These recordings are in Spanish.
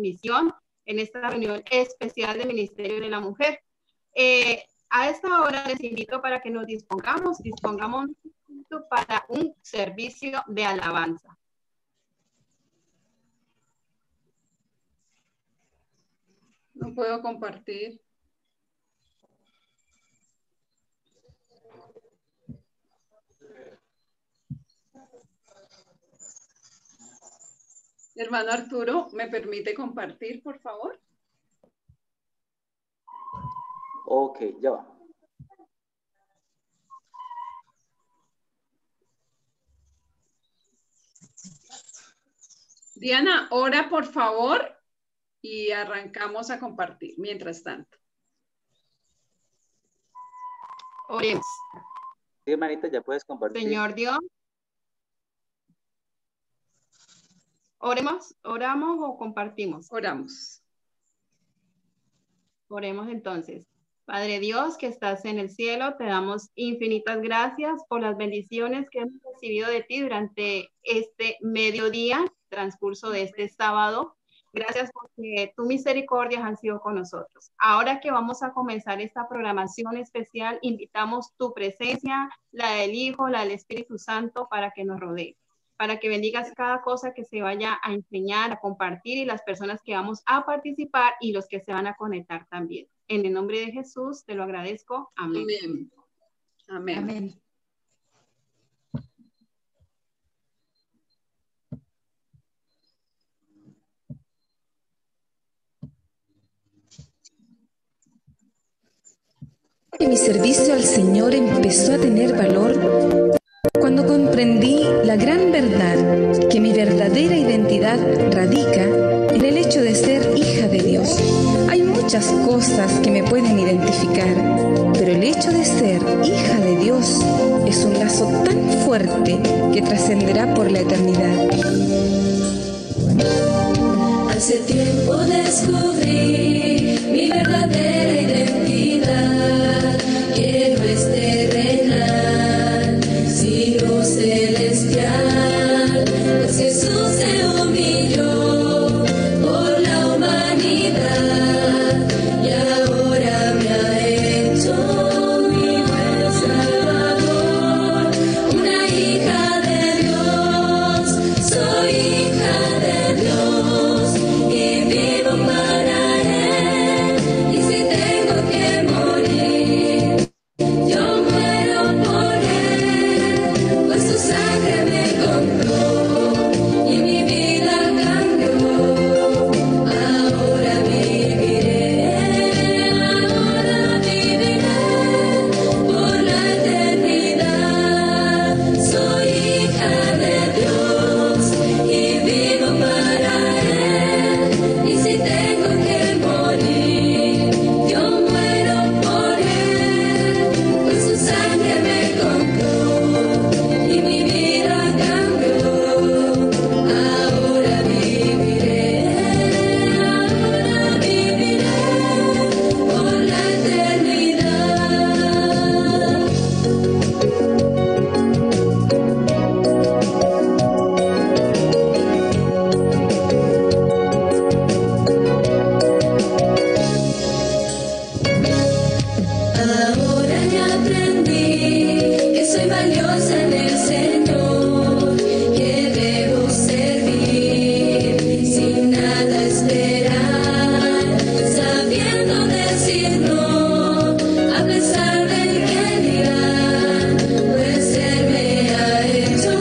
misión en esta reunión especial del Ministerio de la Mujer. A esta hora les invito para que nos dispongamos para un servicio de alabanza. No puedo compartir. Hermano Arturo, ¿me permite compartir, por favor? Ok, ya va. Diana, ora, por favor, y arrancamos a compartir mientras tanto. Oremos. Sí, hermanita, ya puedes compartir. Señor Dios. ¿Oramos o compartimos? Oramos. Oremos entonces. Padre Dios, que estás en el cielo, te damos infinitas gracias por las bendiciones que hemos recibido de ti durante este mediodía, transcurso de este sábado. Gracias porque tu misericordias han sido con nosotros. Ahora que vamos a comenzar esta programación especial, invitamos tu presencia, la del Hijo, la del Espíritu Santo, para que nos rodee, para que bendigas cada cosa que se vaya a enseñar, a compartir, y las personas que vamos a participar y los que se van a conectar también. En el nombre de Jesús te lo agradezco. Amén. Amén. Amén. Amén. Mi servicio al Señor empezó a tener valor cuando comprendí la gran verdad que mi verdadera identidad radica en el hecho de ser hija de Dios. Hay muchas cosas que me pueden identificar, pero el hecho de ser hija de Dios es un lazo tan fuerte que trascenderá por la eternidad. Hace tiempo descubrí mi verdadera identidad, que no es terrenal, sino celestial. Pues Jesús se humilló por la humanidad y ahora me ha hecho mi buen Salvador. Una hija de Dios, soy hija de Dios y vivo para Él. Y si tengo que morir, yo muero por Él, pues su sangre me compró y mi vida cambió. Ahora viviré por la eternidad. Soy hija de Dios y vivo para Él. Y si tengo que morir, yo muero por Él, pues su sangre me compró y mi vida cambió. Ahora viviré por la eternidad. Ahora ya aprendí que soy valiosa en el Señor, que debo servir sin nada esperar, sabiendo decir no a pesar del que dirán, pues Él me ha hecho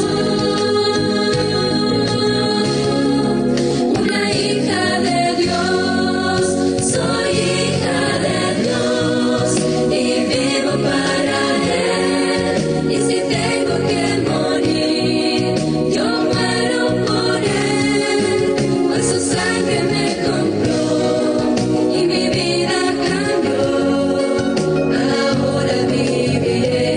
una hija de Dios. Soy hija de Dios y vivo para Él. Y si tengo que morir, yo muero por Él, pues su sangre me compró y mi vida cambió. Ahora viviré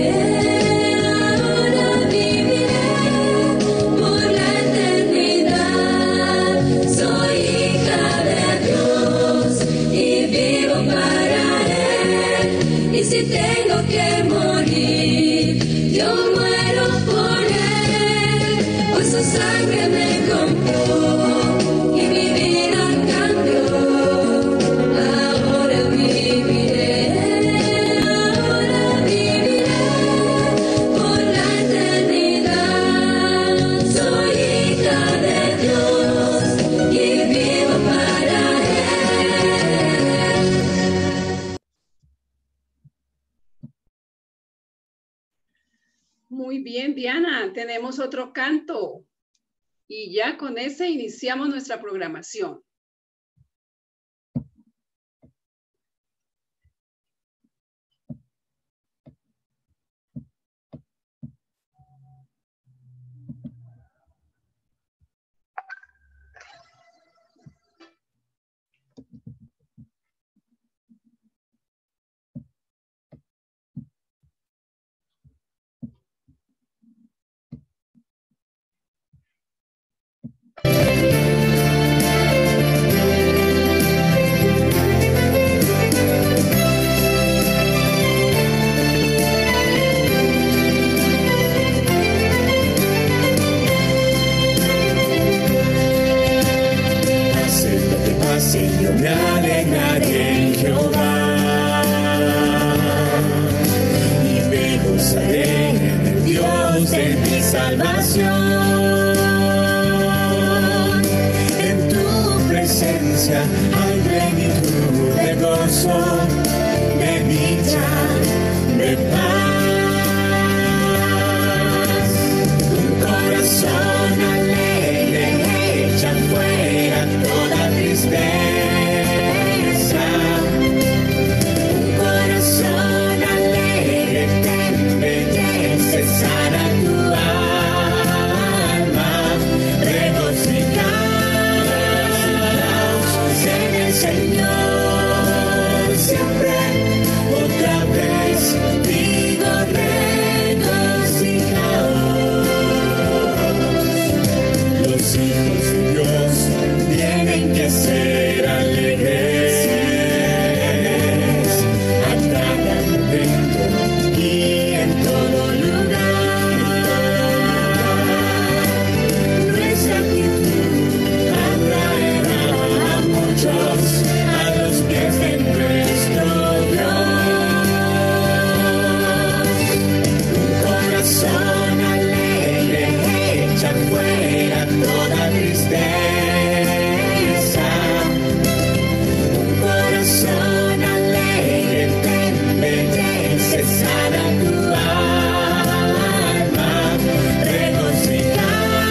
por la eternidad. Soy hija de Dios y vivo para Él. Y si tengo que morir, yo muero por Él, pues su sangre me compró y mi vida cambió. bien, Diana. Tenemos otro canto. Y ya con ese iniciamos nuestra programación. Pase lo que pase, yo me alegraré en Jehová y me gozaré en el Dios de mi salvación. En tu presencia hay plenitud de gozo, de dicha, de paz. Un corazón alegre echa fuera toda tristeza. Un corazón alegre te embellece, sana tu alma. Regocijaos en el Señor siempre. Otra vez digo regocijaos. Los hijos de Dios tienen que ser alegres a cada momento y en todo lugar. Nuestra actitud atraerá a muchos a los pies de nuestro Dios. Un corazón alegre echa fuera toda tristeza. Un corazón alegre te embellece, sana tu alma. Regocijaos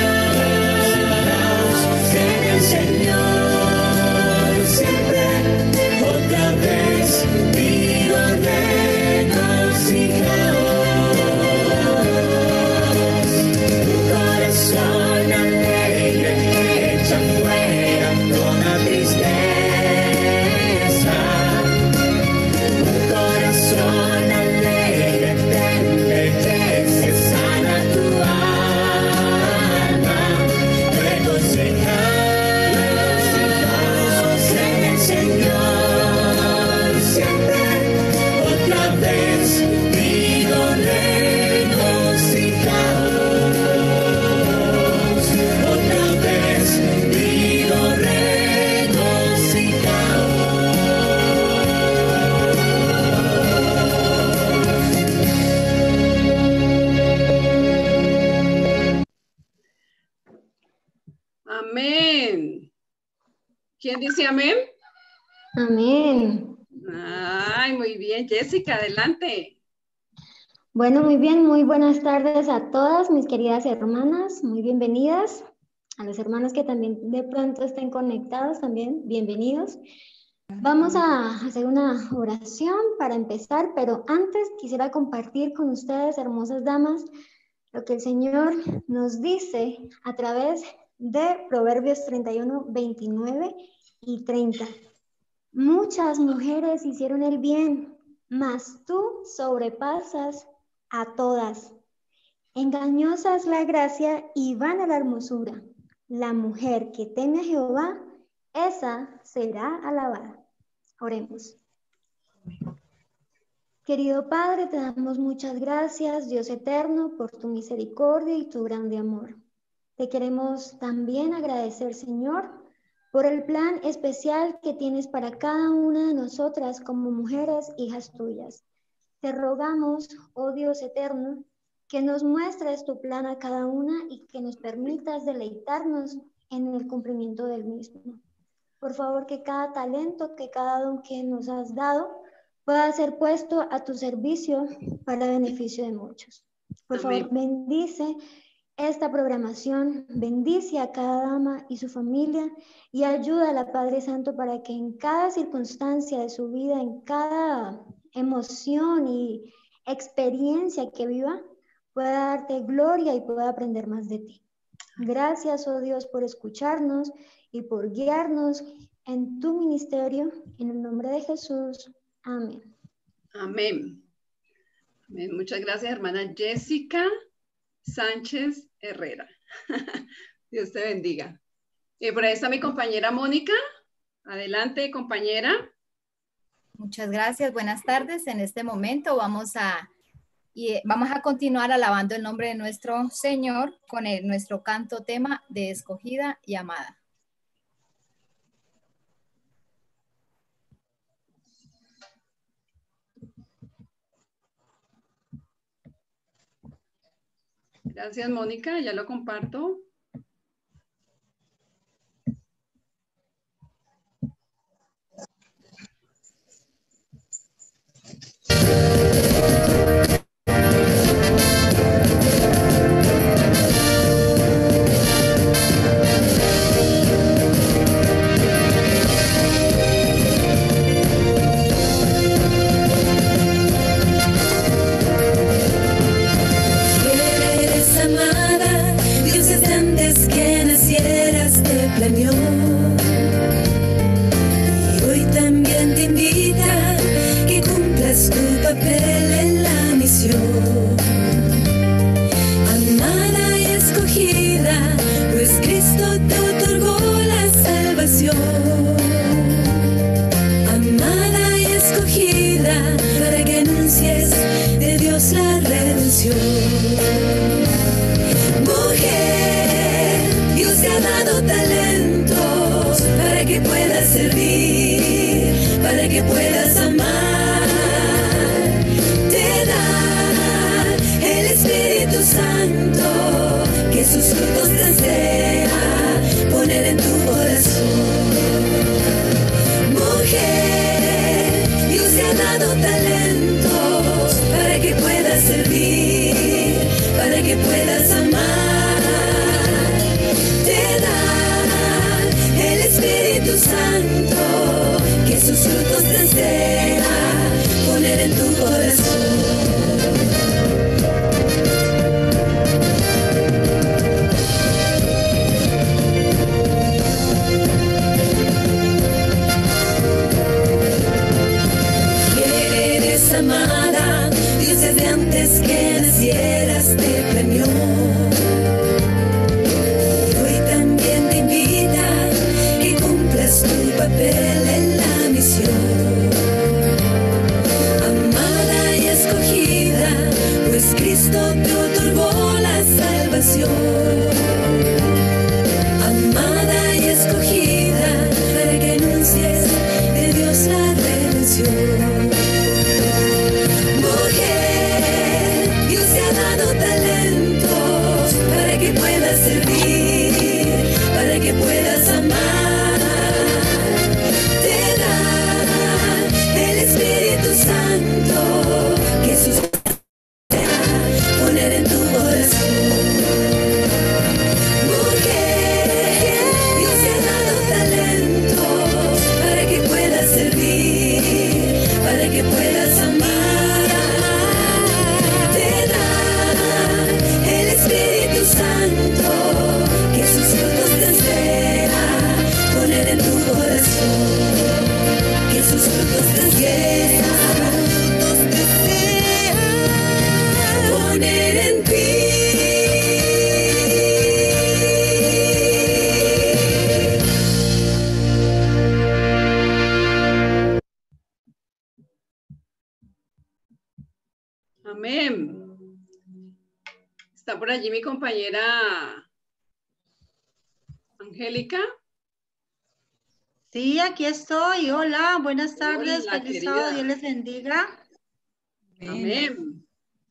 en el Señor siempre. Otra vez digo regocijaos. Un corazón alegre echa fuera toda tristeza. Un corazón alegre te embellece, sana tu alma. Regocijaos en el Señor siempre. Otra vez digo regocijaos. Otra vez digo regocijaos. Amén. ¿Quién dice amén? Amén. Ay, muy bien. Jessica, adelante. Bueno, muy bien, muy buenas tardes a todas mis queridas hermanas, muy bienvenidas. A los hermanos que también de pronto estén conectados, también bienvenidos. Vamos a hacer una oración para empezar, pero antes quisiera compartir con ustedes, hermosas damas, lo que el Señor nos dice a través de Proverbios 31, 29 y 30. Muchas mujeres hicieron el bien, mas tú sobrepasas a todas. Engañosa es la gracia y vana la hermosura. La mujer que teme a Jehová, esa será alabada. Oremos. Querido Padre, te damos muchas gracias, Dios eterno, por tu misericordia y tu grande amor. Te queremos también agradecer, Señor, por el plan especial que tienes para cada una de nosotras como mujeres, hijas tuyas. Te rogamos, oh Dios eterno, que nos muestres tu plan a cada una y que nos permitas deleitarnos en el cumplimiento del mismo. Por favor, que cada talento, que cada don que nos has dado pueda ser puesto a tu servicio para beneficio de muchos. Por favor, bendice esta programación, bendice a cada dama y su familia y ayúdala, Padre Santo, para que en cada circunstancia de su vida, en cada emoción y experiencia que viva, pueda darte gloria y pueda aprender más de ti. Gracias, oh Dios, por escucharnos y por guiarnos en tu ministerio. En el nombre de Jesús. Amén. Amén. Amén. Muchas gracias, hermana Jessica Sánchez Herrera. Dios te bendiga. Por ahí está mi compañera Mónica. Adelante, compañera. Muchas gracias. Buenas tardes. En este momento vamos a continuar alabando el nombre de nuestro Señor con nuestro canto tema de escogida y amada. Gracias, Mónica. Ya lo comparto. Eres amada, Dios desde antes que nacieras te planeó. Y hoy también te invita que cumplas tu papel en la misión. Amada y escogida, pues Cristo te otorgó la salvación. Amada y escogida, para que anuncies de Dios la redención. Mujer, Dios te ha dado talentos para que puedas servir, para que puedas amar. Te da el Espíritu Santo, que sus frutos desea poner en tu corazón. Mujer, Dios te ha dado talentos para que puedas servir, para que puedas amar. Te da el Espíritu Santo, que sus frutos desea poner en tu corazón. Eres amada, Dios desde antes que nacieras te planeó. Y hoy también te invita que cumplas tu papel en la misión. Amada y escogida, pues Cristo te otorgó la salvación. Amada y escogida, para que anuncies de Dios la redención. Mujer, Dios te ha dado talentos para que puedas servir, para que puedas amar. Te da el Espíritu Santo, que sus poner en tu corazón. Mujer, Dios te ha dado talentos para que puedas servir, para que puedas amar. Te da el Espíritu Santo, que sus frutos desea poner en tu corazón. Que sus frutos desea poner en ti. Amén. Está por allí mi compañera Angélica. Sí, aquí estoy. Hola, buenas tardes. Hola, Feliz querida. sábado. Dios les bendiga. Amén.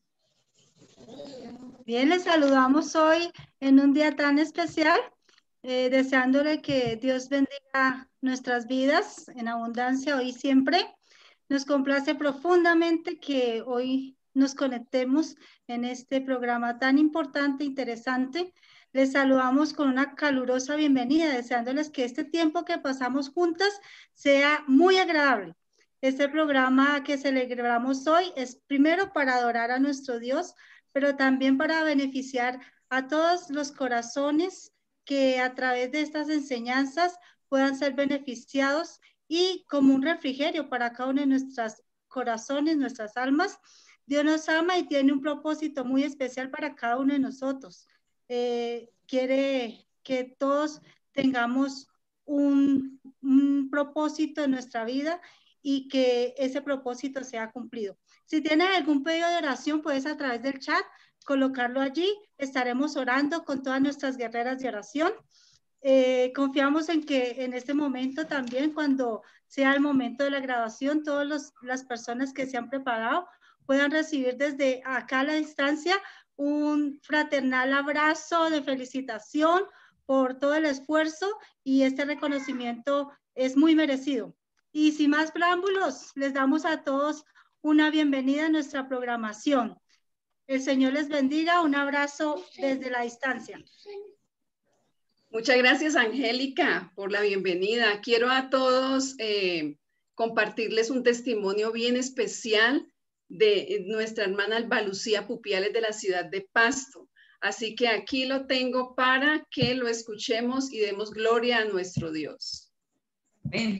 Bien, les saludamos hoy en un día tan especial, deseándole que Dios bendiga nuestras vidas en abundancia hoy y siempre. Nos complace profundamente que hoy nos conectemos en este programa tan importante, interesante. Les saludamos con una calurosa bienvenida, deseándoles que este tiempo que pasamos juntas sea muy agradable. Este programa que celebramos hoy es primero para adorar a nuestro Dios, pero también para beneficiar a todos los corazones que a través de estas enseñanzas puedan ser beneficiados y como un refrigerio para cada uno de nuestros corazones, nuestras almas. Dios nos ama y tiene un propósito muy especial para cada uno de nosotros. Quiere que todos tengamos un propósito en nuestra vida y que ese propósito sea cumplido. Si tienes algún pedido de oración, puedes a través del chat colocarlo allí. Estaremos orando con todas nuestras guerreras de oración. Confiamos en que en este momento también, cuando sea el momento de la grabación, todas las personas que se han preparado puedan recibir desde acá a la distancia un fraternal abrazo de felicitación por todo el esfuerzo, y este reconocimiento es muy merecido. Y sin más preámbulos, les damos a todos una bienvenida a nuestra programación. El Señor les bendiga. Un abrazo desde la distancia. Muchas gracias, Angélica, por la bienvenida. Quiero a todos compartirles un testimonio bien especial de nuestra hermana Alba Lucía Pupiales de la ciudad de Pasto. Así que aquí lo tengo para que lo escuchemos y demos gloria a nuestro Dios. Amén.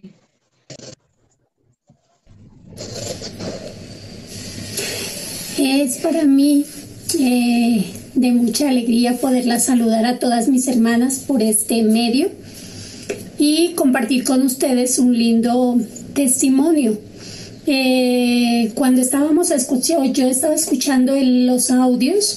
Es para mí de mucha alegría poderla saludar a todas mis hermanas por este medio y compartir con ustedes un lindo testimonio. Cuando yo estaba escuchando los audios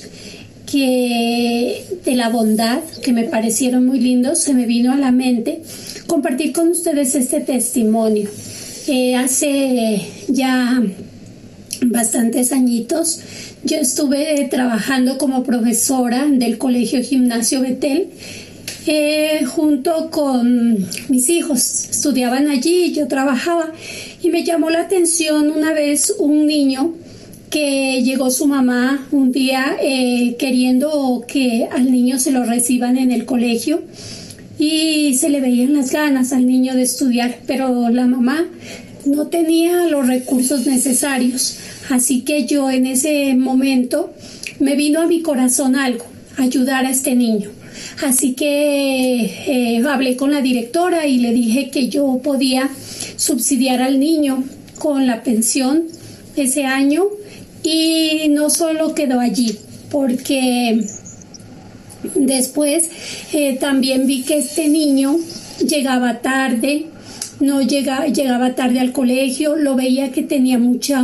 de la bondad, que me parecieron muy lindos, se me vino a la mente compartir con ustedes este testimonio. Hace ya bastantes añitos yo estuve trabajando como profesora del Colegio Gimnasio Betel junto con mis hijos. Estudiaban allí y yo trabajaba, y me llamó la atención una vez un niño que llegó su mamá un día queriendo que al niño se lo reciban en el colegio, y se le veían las ganas al niño de estudiar, pero la mamá no tenía los recursos necesarios. Así que yo en ese momento me vino a mi corazón algo, ayudar a este niño. Así que hablé con la directora y le dije que yo podía subsidiar al niño con la pensión ese año, y no solo quedó allí, porque después también vi que este niño llegaba tarde, llegaba tarde al colegio, lo veía que tenía mucha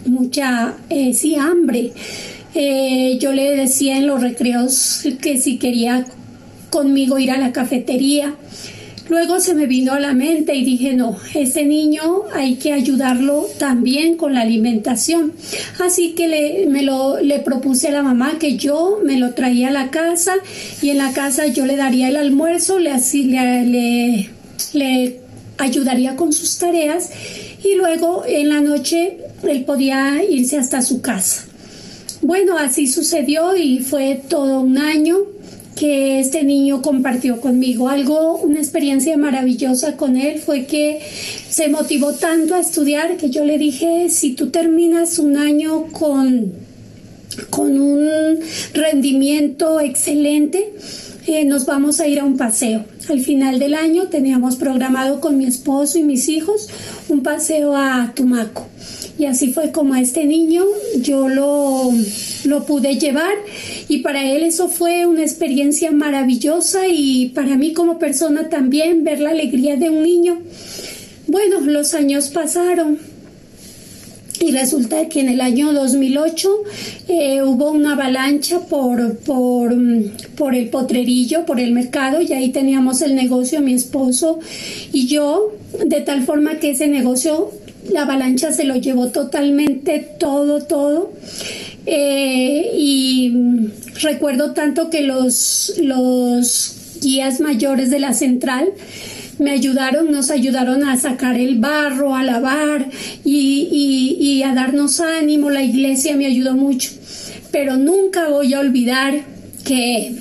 hambre. Yo le decía en los recreos que si quería conmigo ir a la cafetería. Luego se me vino a la mente y dije, no, ese niño hay que ayudarlo también con la alimentación. Así que le propuse a la mamá que yo me lo traía a la casa, y en la casa yo le daría el almuerzo, le ayudaría con sus tareas, y luego en la noche él podía irse hasta su casa. Bueno, así sucedió, y fue todo un año que este niño compartió conmigo. Una experiencia maravillosa con él fue que se motivó tanto a estudiar que yo le dije, si tú terminas un año con un rendimiento excelente, nos vamos a ir a un paseo. Al final del año teníamos programado con mi esposo y mis hijos un paseo a Tumaco. Y así fue como a este niño yo lo pude llevar, y para él eso fue una experiencia maravillosa, y para mí como persona también ver la alegría de un niño. Bueno, los años pasaron y resulta que en el año 2008 hubo una avalancha por el potrerillo, por el mercado, y ahí teníamos el negocio mi esposo y yo, de tal forma que ese negocio, la avalancha se lo llevó totalmente todo. Y recuerdo tanto que los guías mayores de la central nos ayudaron a sacar el barro, a lavar y a darnos ánimo. La iglesia me ayudó mucho, pero nunca voy a olvidar que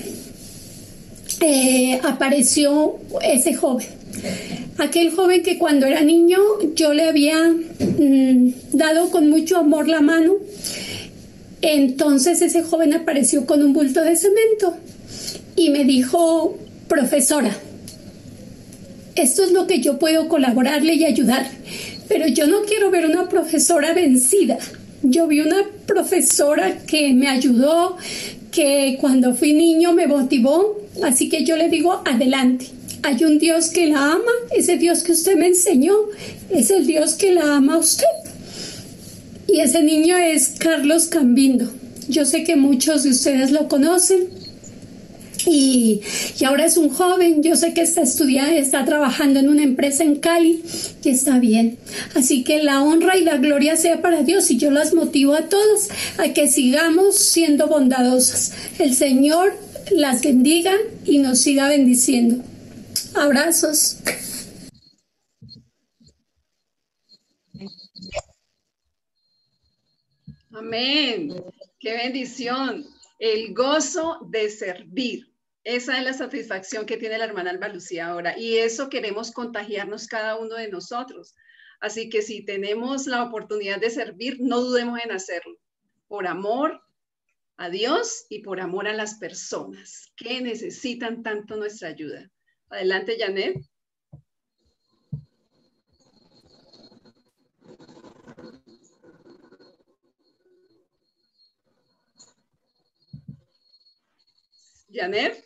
apareció ese joven. Aquel joven que cuando era niño yo le había dado con mucho amor la mano. Entonces ese joven apareció con un bulto de cemento y me dijo: profesora, esto es lo que yo puedo colaborarle y ayudar, pero yo no quiero ver una profesora vencida. Yo vi una profesora que me ayudó, que cuando fui niño me motivó, así que yo le digo: adelante. Hay un Dios que la ama, ese Dios que usted me enseñó, es el Dios que la ama a usted. Y ese niño es Carlos Cambindo. Yo sé que muchos de ustedes lo conocen y ahora es un joven. Yo sé que está estudiando, está trabajando en una empresa en Cali y está bien. Así que la honra y la gloria sea para Dios, y yo las motivo a todas a que sigamos siendo bondadosas. El Señor las bendiga y nos siga bendiciendo. Abrazos. Amén. Qué bendición. El gozo de servir. Esa es la satisfacción que tiene la hermana Alba Lucía ahora. Y eso queremos contagiarnos cada uno de nosotros. Así que si tenemos la oportunidad de servir, no dudemos en hacerlo. Por amor a Dios y por amor a las personas que necesitan tanto nuestra ayuda. Adelante, Janet. Janet.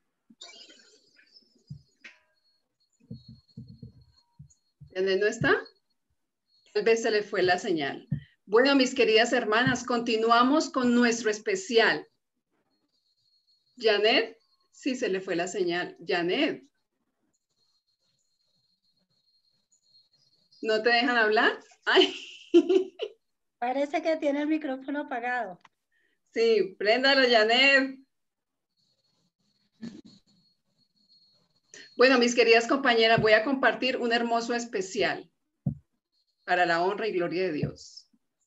¿Janet no está? Tal vez se le fue la señal. Bueno, mis queridas hermanas, continuamos con nuestro especial. Janet, sí se le fue la señal. Janet. ¿No te dejan hablar? Ay. Parece que tiene el micrófono apagado. Sí, préndalo, Janet. Bueno, mis queridas compañeras, voy a compartir un hermoso especial para la honra y gloria de Dios.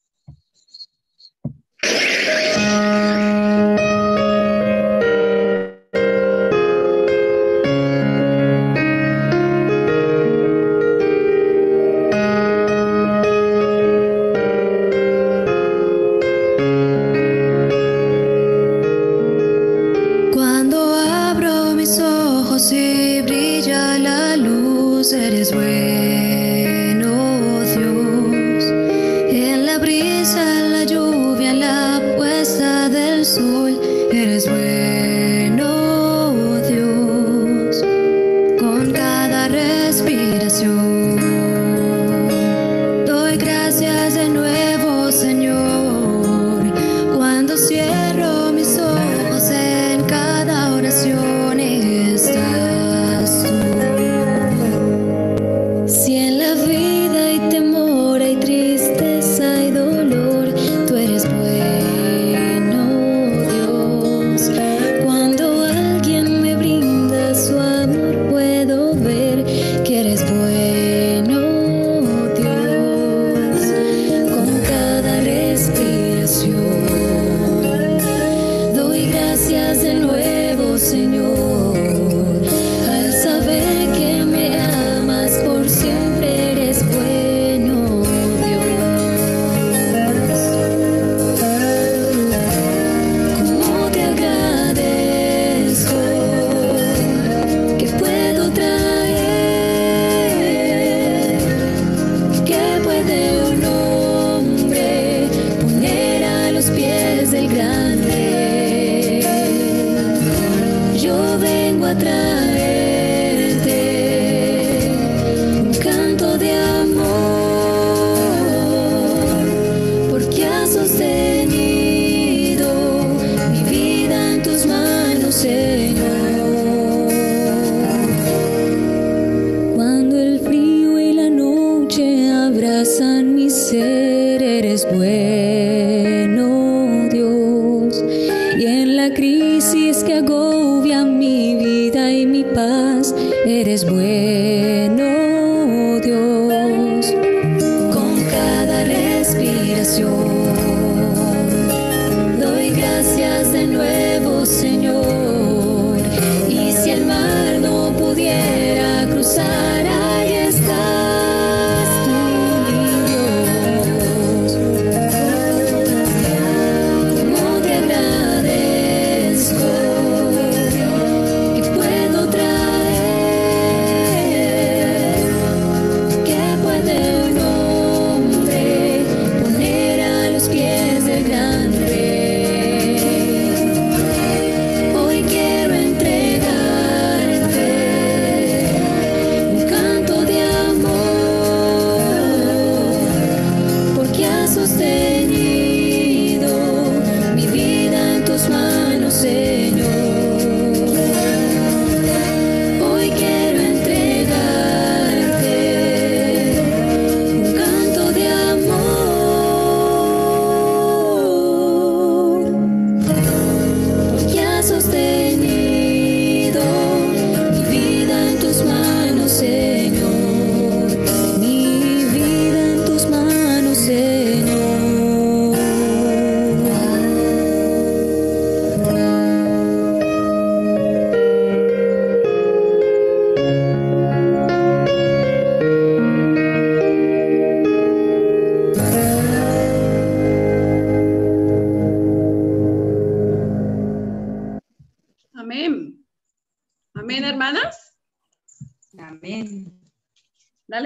Cuando abro mis ojos y brilla la luz, eres bueno, Dios. En la brisa, en la lluvia, en la puesta del sol, eres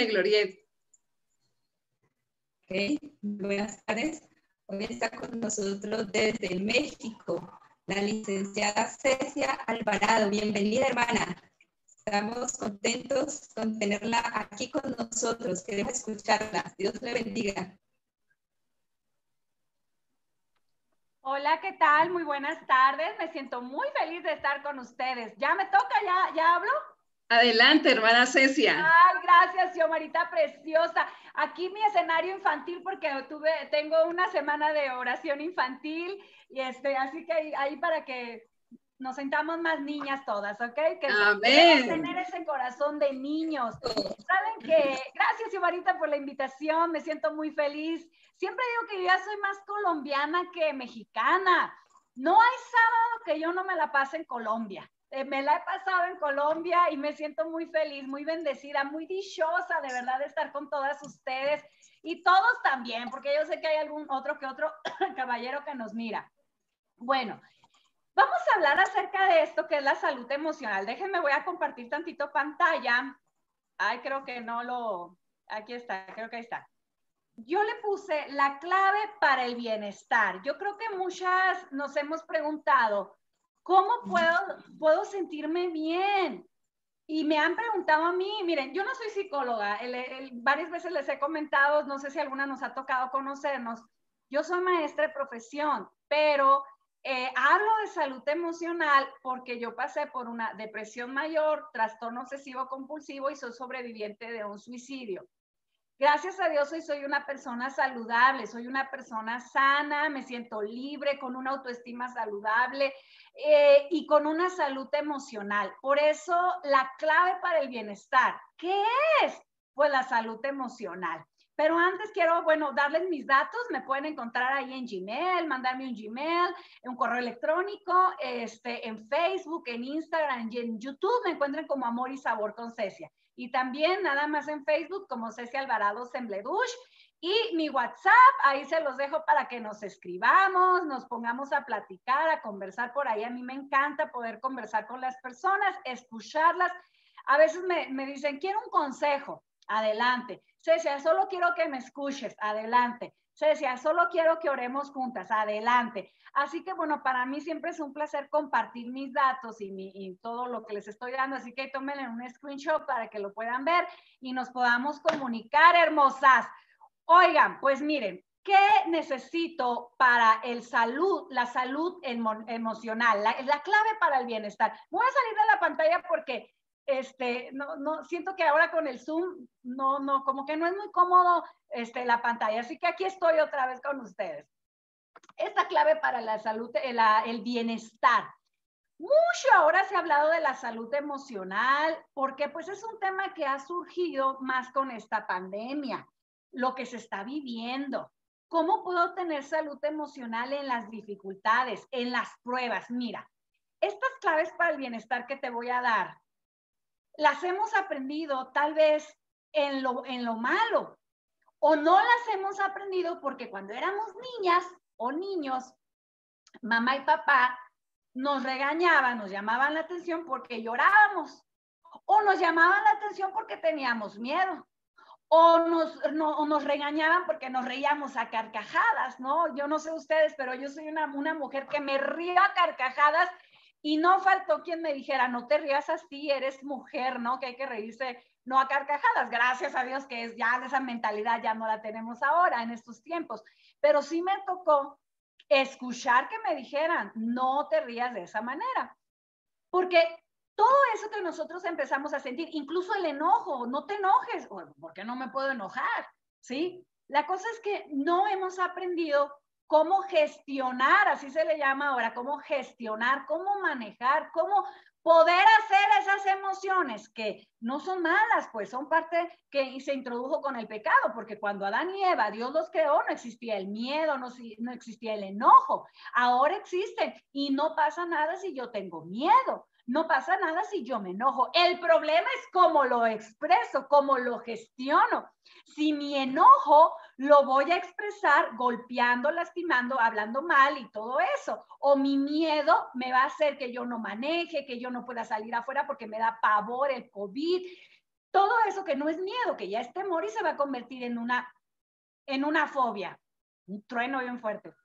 Cuéntame, Gloriet. Ok, buenas tardes. Hoy está con nosotros desde México la licenciada Cecia Alvarado. Bienvenida, hermana. Estamos contentos con tenerla aquí con nosotros. Queremos escucharla. Dios le bendiga. Hola, ¿qué tal? Muy buenas tardes. Me siento muy feliz de estar con ustedes. ¿Ya me toca? ¿Ya hablo? Adelante, hermana Cecia. Ay, gracias, Xiomarita preciosa. Aquí mi escenario infantil porque tengo una semana de oración infantil y así que ahí para que nos sentamos más niñas todas, ¿ok? Que debemos tener ese corazón de niños. ¿Saben qué? Gracias, Xiomarita, por la invitación. Me siento muy feliz. Siempre digo que yo ya soy más colombiana que mexicana. No hay sábado que yo no me la pase en Colombia. Me la he pasado en Colombia y me siento muy feliz, muy bendecida, muy dichosa de verdad de estar con todas ustedes y todos también, porque yo sé que hay algún otro caballero que nos mira. Bueno, vamos a hablar acerca de esto que es la salud emocional. Déjenme, voy a compartir tantito pantalla. Ay, creo que no lo... Aquí está, creo que ahí está. Yo le puse la clave para el bienestar. Yo creo que muchas nos hemos preguntado, ¿cómo puedo sentirme bien? Y me han preguntado a mí, miren, yo no soy psicóloga, varias veces les he comentado, no sé si alguna nos ha tocado conocernos, yo soy maestra de profesión, pero hablo de salud emocional porque yo pasé por una depresión mayor, trastorno obsesivo compulsivo y soy sobreviviente de un suicidio. Gracias a Dios hoy soy una persona saludable, soy una persona sana, me siento libre, con una autoestima saludable y con una salud emocional. Por eso la clave para el bienestar, ¿qué es? Pues la salud emocional. Pero antes quiero, bueno, darles mis datos, me pueden encontrar ahí en Gmail, mandarme un Gmail, un correo electrónico, en Facebook, en Instagram y en YouTube me encuentran como Amor y Sabor con Cecia. Y también nada más en Facebook como Cecia Alvarado Sembledush. Y mi WhatsApp, ahí se los dejo para que nos escribamos, nos pongamos a platicar, a conversar por ahí. A mí me encanta poder conversar con las personas, escucharlas. A veces me dicen, quiero un consejo. Adelante. Cecia, solo quiero que me escuches. Adelante. Cecia, solo quiero que oremos juntas. Adelante. Así que, bueno, para mí siempre es un placer compartir mis datos y todo lo que les estoy dando. Así que tómenle un screenshot para que lo puedan ver y nos podamos comunicar, hermosas. Oigan, pues miren, ¿qué necesito para la salud emocional? La clave para el bienestar. Voy a salir de la pantalla porque no siento que ahora con el Zoom como que no es muy cómodo la pantalla, así que aquí estoy otra vez con ustedes. Esta clave para la salud, el bienestar. Mucho ahora se ha hablado de la salud emocional porque pues es un tema que ha surgido más con esta pandemia, lo que se está viviendo. ¿Cómo puedo tener salud emocional en las dificultades, en las pruebas? Mira, estas claves para el bienestar que te voy a dar las hemos aprendido tal vez en lo malo o no las hemos aprendido porque cuando éramos niñas o niños, mamá y papá nos regañaban, nos llamaban la atención porque llorábamos o nos llamaban la atención porque teníamos miedo o nos regañaban porque nos reíamos a carcajadas, ¿no? Yo no sé ustedes, pero yo soy una mujer que me río a carcajadas. Y no faltó quien me dijera, no te rías así, eres mujer, ¿no? Que hay que reírse, no a carcajadas. Gracias a Dios que ya esa mentalidad ya no la tenemos ahora en estos tiempos. Pero sí me tocó escuchar que me dijeran, no te rías de esa manera. Porque todo eso que nosotros empezamos a sentir, incluso el enojo, no te enojes, ¿por qué no me puedo enojar? ¿Sí? La cosa es que no hemos aprendido cómo gestionar, así se le llama ahora, cómo gestionar, cómo manejar, cómo poder hacer esas emociones que no son malas, pues son parte que se introdujo con el pecado, porque cuando Adán y Eva, Dios los creó, no existía el miedo, no existía el enojo. Ahora existen y no pasa nada si yo tengo miedo. No pasa nada si yo me enojo. El problema es cómo lo expreso, cómo lo gestiono. Si mi enojo lo voy a expresar golpeando, lastimando, hablando mal y todo eso. O mi miedo me va a hacer que yo no maneje, que yo no pueda salir afuera porque me da pavor el COVID. todo eso que no es miedo, que ya es temor y se va a convertir en una fobia, un trueno bien fuerte.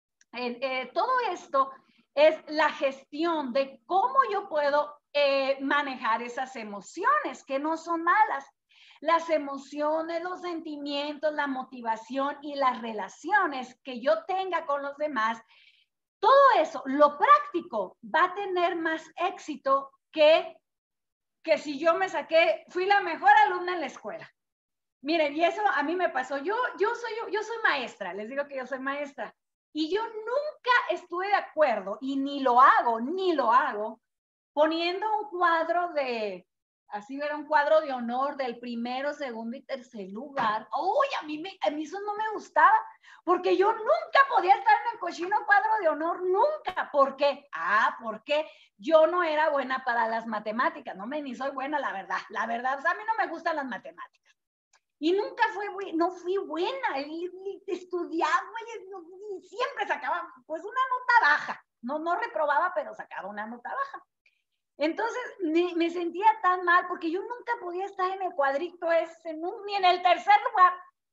Todo esto es la gestión de cómo yo puedo manejar esas emociones que no son malas. Las emociones, los sentimientos, la motivación y las relaciones que yo tenga con los demás, todo eso, lo práctico, va a tener más éxito que si yo fui la mejor alumna en la escuela. Miren, y eso a mí me pasó. Yo soy maestra, les digo que yo soy maestra. Y yo nunca estuve de acuerdo, y ni lo hago, poniendo un cuadro así era un cuadro de honor del primero, segundo y tercer lugar. Uy, a mí eso no me gustaba, porque yo nunca podía estar en el cochino cuadro de honor, nunca. ¿Por qué? Porque yo no era buena para las matemáticas, ni soy buena, la verdad, o sea, a mí no me gustan las matemáticas. Y nunca no fui buena, y estudiaba y siempre sacaba pues una nota baja, no reprobaba, pero sacaba una nota baja. Entonces me sentía tan mal porque yo nunca podía estar en el cuadrito ese, ni en el tercer lugar.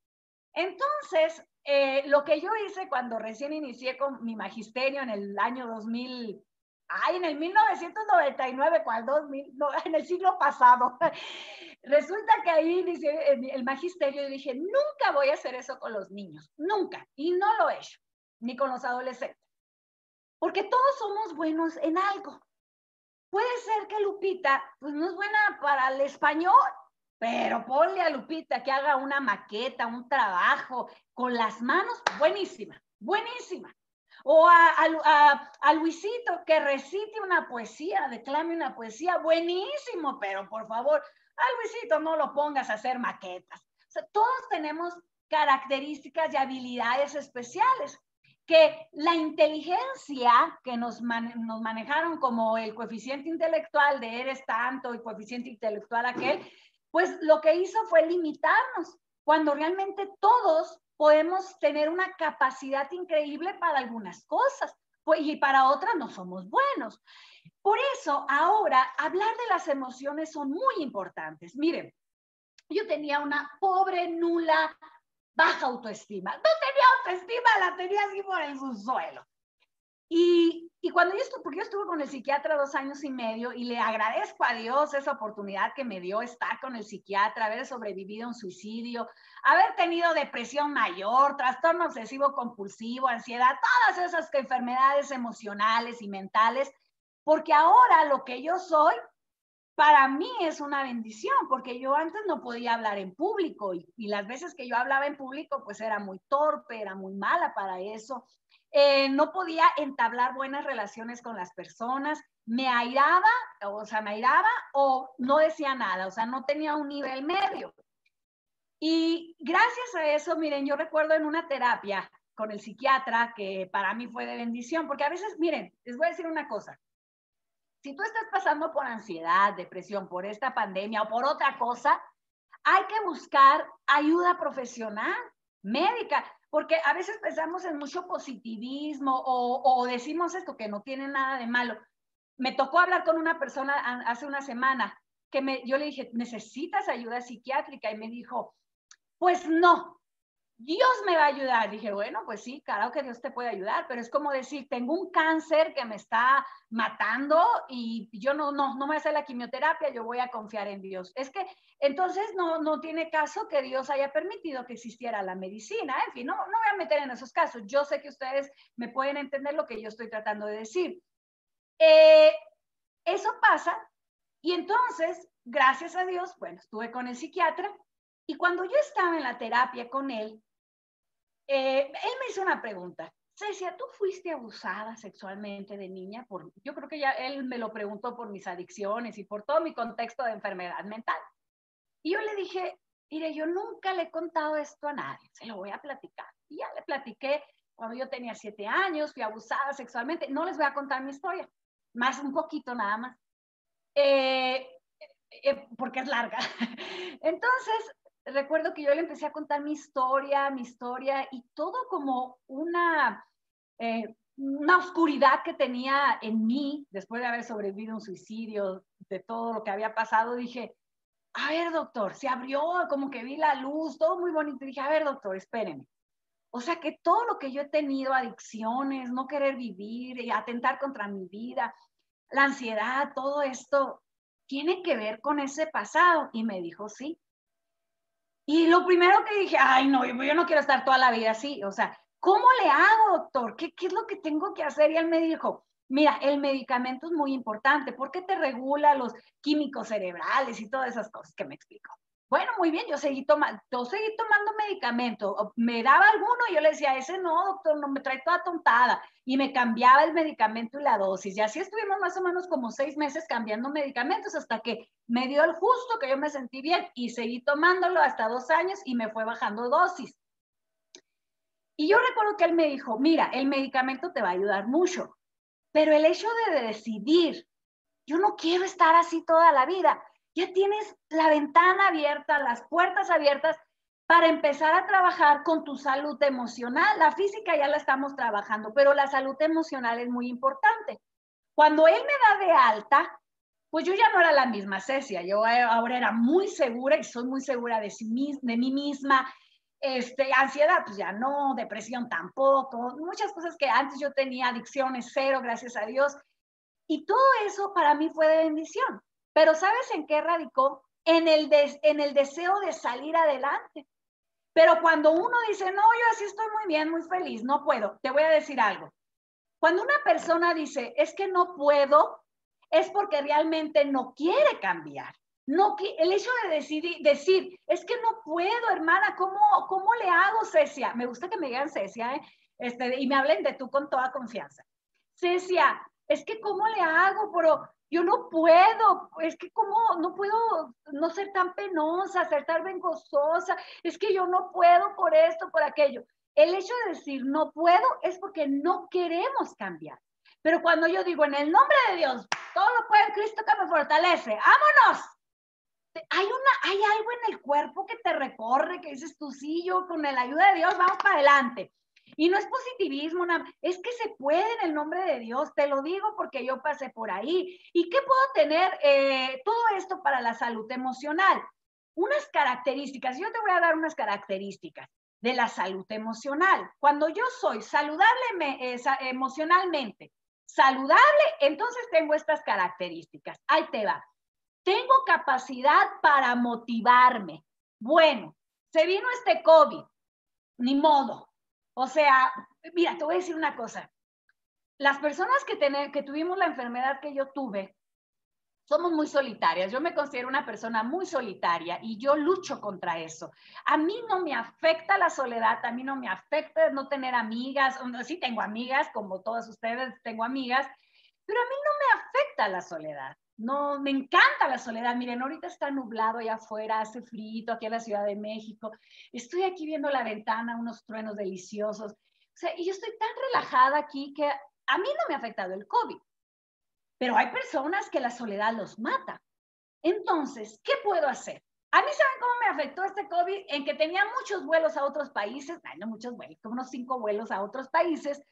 Entonces, lo que yo hice cuando recién inicié con mi magisterio en el año 2000, en el 1999, ¿cuál 2000? No, en el siglo pasado. Resulta que ahí inicié el magisterio y dije, nunca voy a hacer eso con los niños, nunca. Y no lo he hecho, ni con los adolescentes. Porque todos somos buenos en algo. Puede ser que Lupita, pues no es buena para el español, pero ponle a Lupita que haga una maqueta, un trabajo con las manos, buenísima, buenísima. O a Luisito que recite una poesía, declame una poesía, buenísimo, pero por favor, a Luisito no lo pongas a hacer maquetas. O sea, todos tenemos características y habilidades especiales, que la inteligencia que nos manejaron como el coeficiente intelectual de eres tanto y coeficiente intelectual aquel, pues lo que hizo fue limitarnos, cuando realmente todos podemos tener una capacidad increíble para algunas cosas, y para otras no somos buenos. Por eso ahora hablar de las emociones son muy importantes. Miren, yo tenía una pobre, nula, baja autoestima. No tenía autoestima, la tenía así por el subsuelo. Y cuando porque yo estuve con el psiquiatra 2 años y medio, y le agradezco a Dios esa oportunidad que me dio estar con el psiquiatra, haber sobrevivido a un suicidio, haber tenido depresión mayor, trastorno obsesivo compulsivo, ansiedad, todas esas enfermedades emocionales y mentales, porque ahora lo que yo soy, para mí es una bendición, porque yo antes no podía hablar en público, y las veces que yo hablaba en público, pues era muy torpe, era muy mala para eso. No podía entablar buenas relaciones con las personas, me airaba o no decía nada, o sea, no tenía un nivel medio. Y gracias a eso, miren, yo recuerdo en una terapia con el psiquiatra que para mí fue de bendición, porque a veces, miren, les voy a decir una cosa. Si tú estás pasando por ansiedad, depresión, por esta pandemia o por otra cosa, hay que buscar ayuda profesional, médica, porque a veces pensamos en mucho positivismo o decimos esto que no tiene nada de malo. Me tocó hablar con una persona hace una semana que yo le dije, ¿necesitas ayuda psiquiátrica? Y me dijo, pues no. Dios me va a ayudar. Dije, bueno, pues sí, claro que Dios te puede ayudar, pero es como decir, tengo un cáncer que me está matando y yo no me voy a hacer la quimioterapia, yo voy a confiar en Dios. Es que entonces no tiene caso que Dios haya permitido que existiera la medicina. En fin, no voy a meter en esos casos. Yo sé que ustedes me pueden entender lo que yo estoy tratando de decir. Eso pasa, y entonces, gracias a Dios, bueno, estuve con el psiquiatra, y cuando yo estaba en la terapia con él me hizo una pregunta. Cecia, ¿tú fuiste abusada sexualmente de niña? Yo creo que ya él me lo preguntó por mis adicciones y por todo mi contexto de enfermedad mental. Y yo le dije, mire, yo nunca le he contado esto a nadie, se lo voy a platicar. Y ya le platiqué cuando yo tenía 7 años, fui abusada sexualmente. No les voy a contar mi historia, más un poquito nada más, porque es larga. Entonces, recuerdo que yo le empecé a contar mi historia, y todo como una oscuridad que tenía en mí, después de haber sobrevivido a un suicidio, de todo lo que había pasado. Dije, a ver, doctor, se abrió, como que vi la luz, todo muy bonito. Y dije, a ver, doctor, espéreme. O sea que todo lo que yo he tenido, adicciones, no querer vivir, atentar contra mi vida, la ansiedad, todo esto, tiene que ver con ese pasado. Y me dijo, sí. Y lo primero que dije, ay, no, yo no quiero estar toda la vida así. O sea, ¿cómo le hago, doctor? ¿Qué es lo que tengo que hacer? Y él me dijo, mira, el medicamento es muy importante porque te regula los químicos cerebrales y todas esas cosas que me explicó. Bueno, muy bien, yo seguí tomando medicamento. Me daba alguno y yo le decía, ese no, doctor, no me trae toda tontada. Y me cambiaba el medicamento y la dosis. Y así estuvimos más o menos como 6 meses cambiando medicamentos hasta que me dio el justo, que yo me sentí bien y seguí tomándolo hasta 2 años y me fue bajando dosis. Y yo recuerdo que él me dijo, mira, el medicamento te va a ayudar mucho, pero el hecho de decidir, yo no quiero estar así toda la vida, ya tienes la ventana abierta, las puertas abiertas para empezar a trabajar con tu salud emocional. La física ya la estamos trabajando, pero la salud emocional es muy importante. Cuando él me da de alta, pues yo ya no era la misma Cecia, yo ahora era muy segura y soy muy segura de mí misma. Ansiedad, pues ya no, depresión tampoco, muchas cosas que antes yo tenía, adicciones cero, gracias a Dios. Y todo eso para mí fue de bendición. Pero ¿sabes en qué radicó? En el deseo de salir adelante. Pero cuando uno dice, no, yo así estoy muy bien, muy feliz, no puedo, te voy a decir algo. Cuando una persona dice, es que no puedo, es porque realmente no quiere cambiar. No, el hecho de decir, es que no puedo, hermana, ¿cómo le hago, Cecia? Me gusta que me digan Cecia, y me hablen de tú con toda confianza. Cecia, es que ¿cómo le hago? Pero yo no puedo, es que ¿cómo no puedo no ser tan penosa, ser tan vengozosa? Es que yo no puedo por esto, por aquello. El hecho de decir no puedo es porque no queremos cambiar. Pero cuando yo digo en el nombre de Dios, todo lo puede en Cristo que me fortalece, ¡vámonos! Hay algo en el cuerpo que te recorre, que dices tú, sí, yo con la ayuda de Dios vamos para adelante. Y no es positivismo, es que se puede en el nombre de Dios, te lo digo porque yo pasé por ahí. ¿Y qué puedo tener todo esto para la salud emocional? Unas características, yo te voy a dar unas características de la salud emocional. Cuando yo soy saludable emocionalmente, saludable, entonces tengo estas características. Ahí te va. Tengo capacidad para motivarme. Bueno, se vino este COVID, ni modo. O sea, mira, te voy a decir una cosa. Las personas que tuvimos la enfermedad que yo tuve, somos muy solitarias. Yo me considero una persona muy solitaria y yo lucho contra eso. A mí no me afecta la soledad, a mí no me afecta no tener amigas. Sí tengo amigas, como todas ustedes tengo amigas, pero a mí no me afecta la soledad. No, me encanta la soledad. Miren, ahorita está nublado allá afuera, hace frío aquí en la Ciudad de México. Estoy aquí viendo la ventana, unos truenos deliciosos. O sea, y yo estoy tan relajada aquí que a mí no me ha afectado el COVID. Pero hay personas que la soledad los mata. Entonces, ¿qué puedo hacer? A mí, ¿saben cómo me afectó este COVID? En que tenía muchos vuelos a otros países, no muchos vuelos, como unos 5 vuelos a otros países,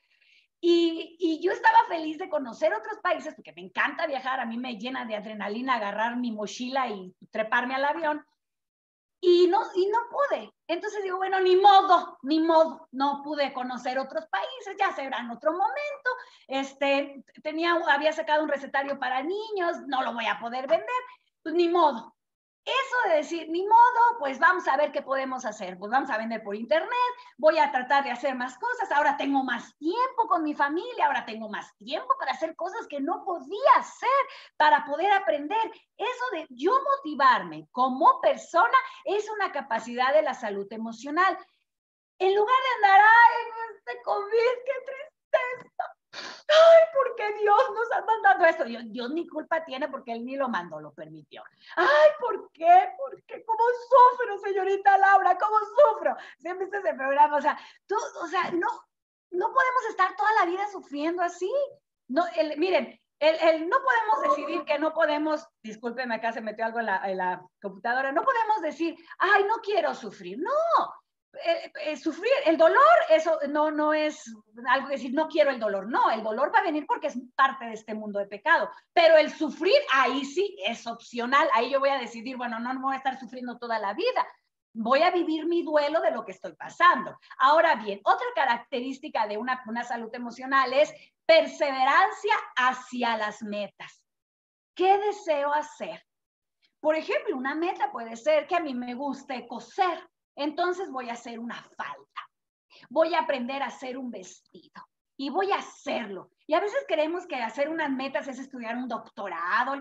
y yo estaba feliz de conocer otros países, porque me encanta viajar, a mí me llena de adrenalina agarrar mi mochila y treparme al avión, y no pude. Entonces digo, bueno, ni modo, no pude conocer otros países, ya será en otro momento. Había sacado un recetario para niños, no lo voy a poder vender, pues ni modo. Eso de decir, ni modo, pues vamos a ver qué podemos hacer. Pues vamos a vender por internet, voy a tratar de hacer más cosas. Ahora tengo más tiempo con mi familia, ahora tengo más tiempo para hacer cosas que no podía hacer, para poder aprender. Eso de yo motivarme como persona es una capacidad de la salud emocional. En lugar de andar, ay, este COVID, qué tristeza. Ay, ¿por qué Dios nos ha mandado esto? Dios ni culpa tiene porque Él ni lo mandó, lo permitió. Ay, ¿por qué? ¿Por qué? ¿Cómo sufro, señorita Laura? ¿Cómo sufro? ¿Siempre viste ese programa? O sea, no podemos estar toda la vida sufriendo así. No, miren, no podemos decidir que no podemos, discúlpenme, acá se metió algo en la computadora, no podemos decir, ay, no quiero sufrir. No. sufrir, el dolor, eso no es algo que decir, no quiero el dolor. No, el dolor va a venir porque es parte de este mundo de pecado. Pero el sufrir, ahí sí es opcional. Ahí yo voy a decidir, bueno, no voy a estar sufriendo toda la vida. Voy a vivir mi duelo de lo que estoy pasando. Ahora bien, otra característica de una salud emocional es perseverancia hacia las metas. ¿Qué deseo hacer? Por ejemplo, una meta puede ser que a mí me guste coser. Entonces voy a hacer una falda. Voy a aprender a hacer un vestido. Y voy a hacerlo. Y a veces creemos que hacer unas metas es estudiar un doctorado.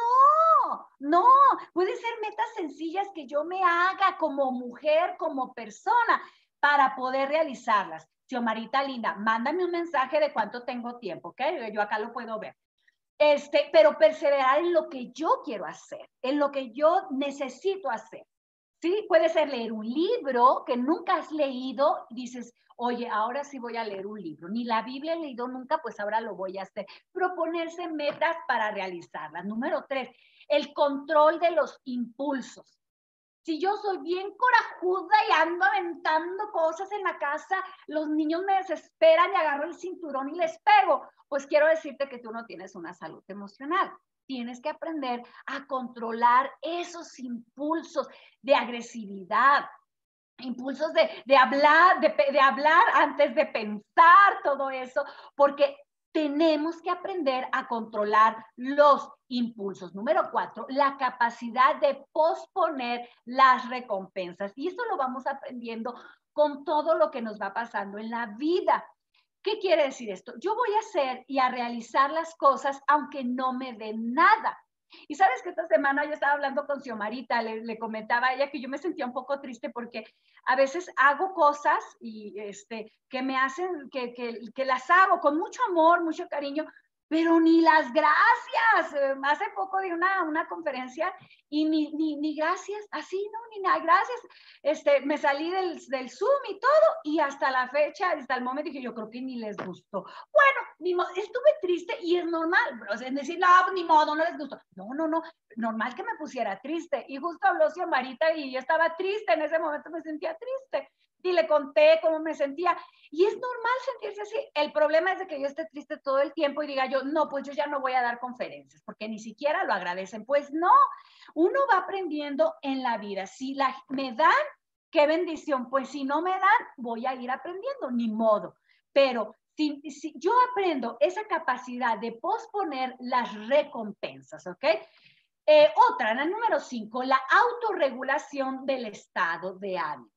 No. Puede ser metas sencillas que yo me haga como mujer, como persona, para poder realizarlas. Xiomarita linda, mándame un mensaje de cuánto tengo tiempo, ¿ok? Yo acá lo puedo ver. Pero perseverar en lo que yo quiero hacer, en lo que yo necesito hacer. ¿Sí? Puede ser leer un libro que nunca has leído y dices, oye, ahora sí voy a leer un libro. Ni la Biblia he leído nunca, pues ahora lo voy a hacer. Proponerse metas para realizarlas. Número 3, el control de los impulsos. Si yo soy bien corajuda y ando aventando cosas en la casa, los niños me desesperan y agarro el cinturón y les pego. Pues quiero decirte que tú no tienes una salud emocional. Tienes que aprender a controlar esos impulsos de agresividad, impulsos de hablar antes de pensar, todo eso, porque tenemos que aprender a controlar los impulsos. Número 4, la capacidad de posponer las recompensas. Y eso lo vamos aprendiendo con todo lo que nos va pasando en la vida. ¿Qué quiere decir esto? Yo voy a hacer y a realizar las cosas aunque no me den nada. Y sabes que esta semana yo estaba hablando con Xiomarita, le comentaba a ella que yo me sentía un poco triste porque a veces hago cosas y que me hacen, que las hago con mucho amor, mucho cariño, pero ni las gracias. Hace poco di una conferencia y ni gracias, así, no, ni nada, gracias. Me salí del Zoom y todo, y hasta la fecha, hasta el momento dije, yo creo que ni les gustó. Bueno, estuve triste y es normal, o sea, es decir, no, ni modo, no les gustó. No, normal que me pusiera triste. Y justo habló Xiomarita y yo estaba triste, en ese momento me sentía triste. Y le conté cómo me sentía. Y es normal sentirse así. El problema es de que yo esté triste todo el tiempo y diga yo, no, pues yo ya no voy a dar conferencias, porque ni siquiera lo agradecen. Pues no, uno va aprendiendo en la vida. Si me dan, qué bendición. Pues si no me dan, voy a ir aprendiendo, ni modo. Pero si yo aprendo esa capacidad de posponer las recompensas, ¿ok? Otra, la número 5, la autorregulación del estado de ánimo.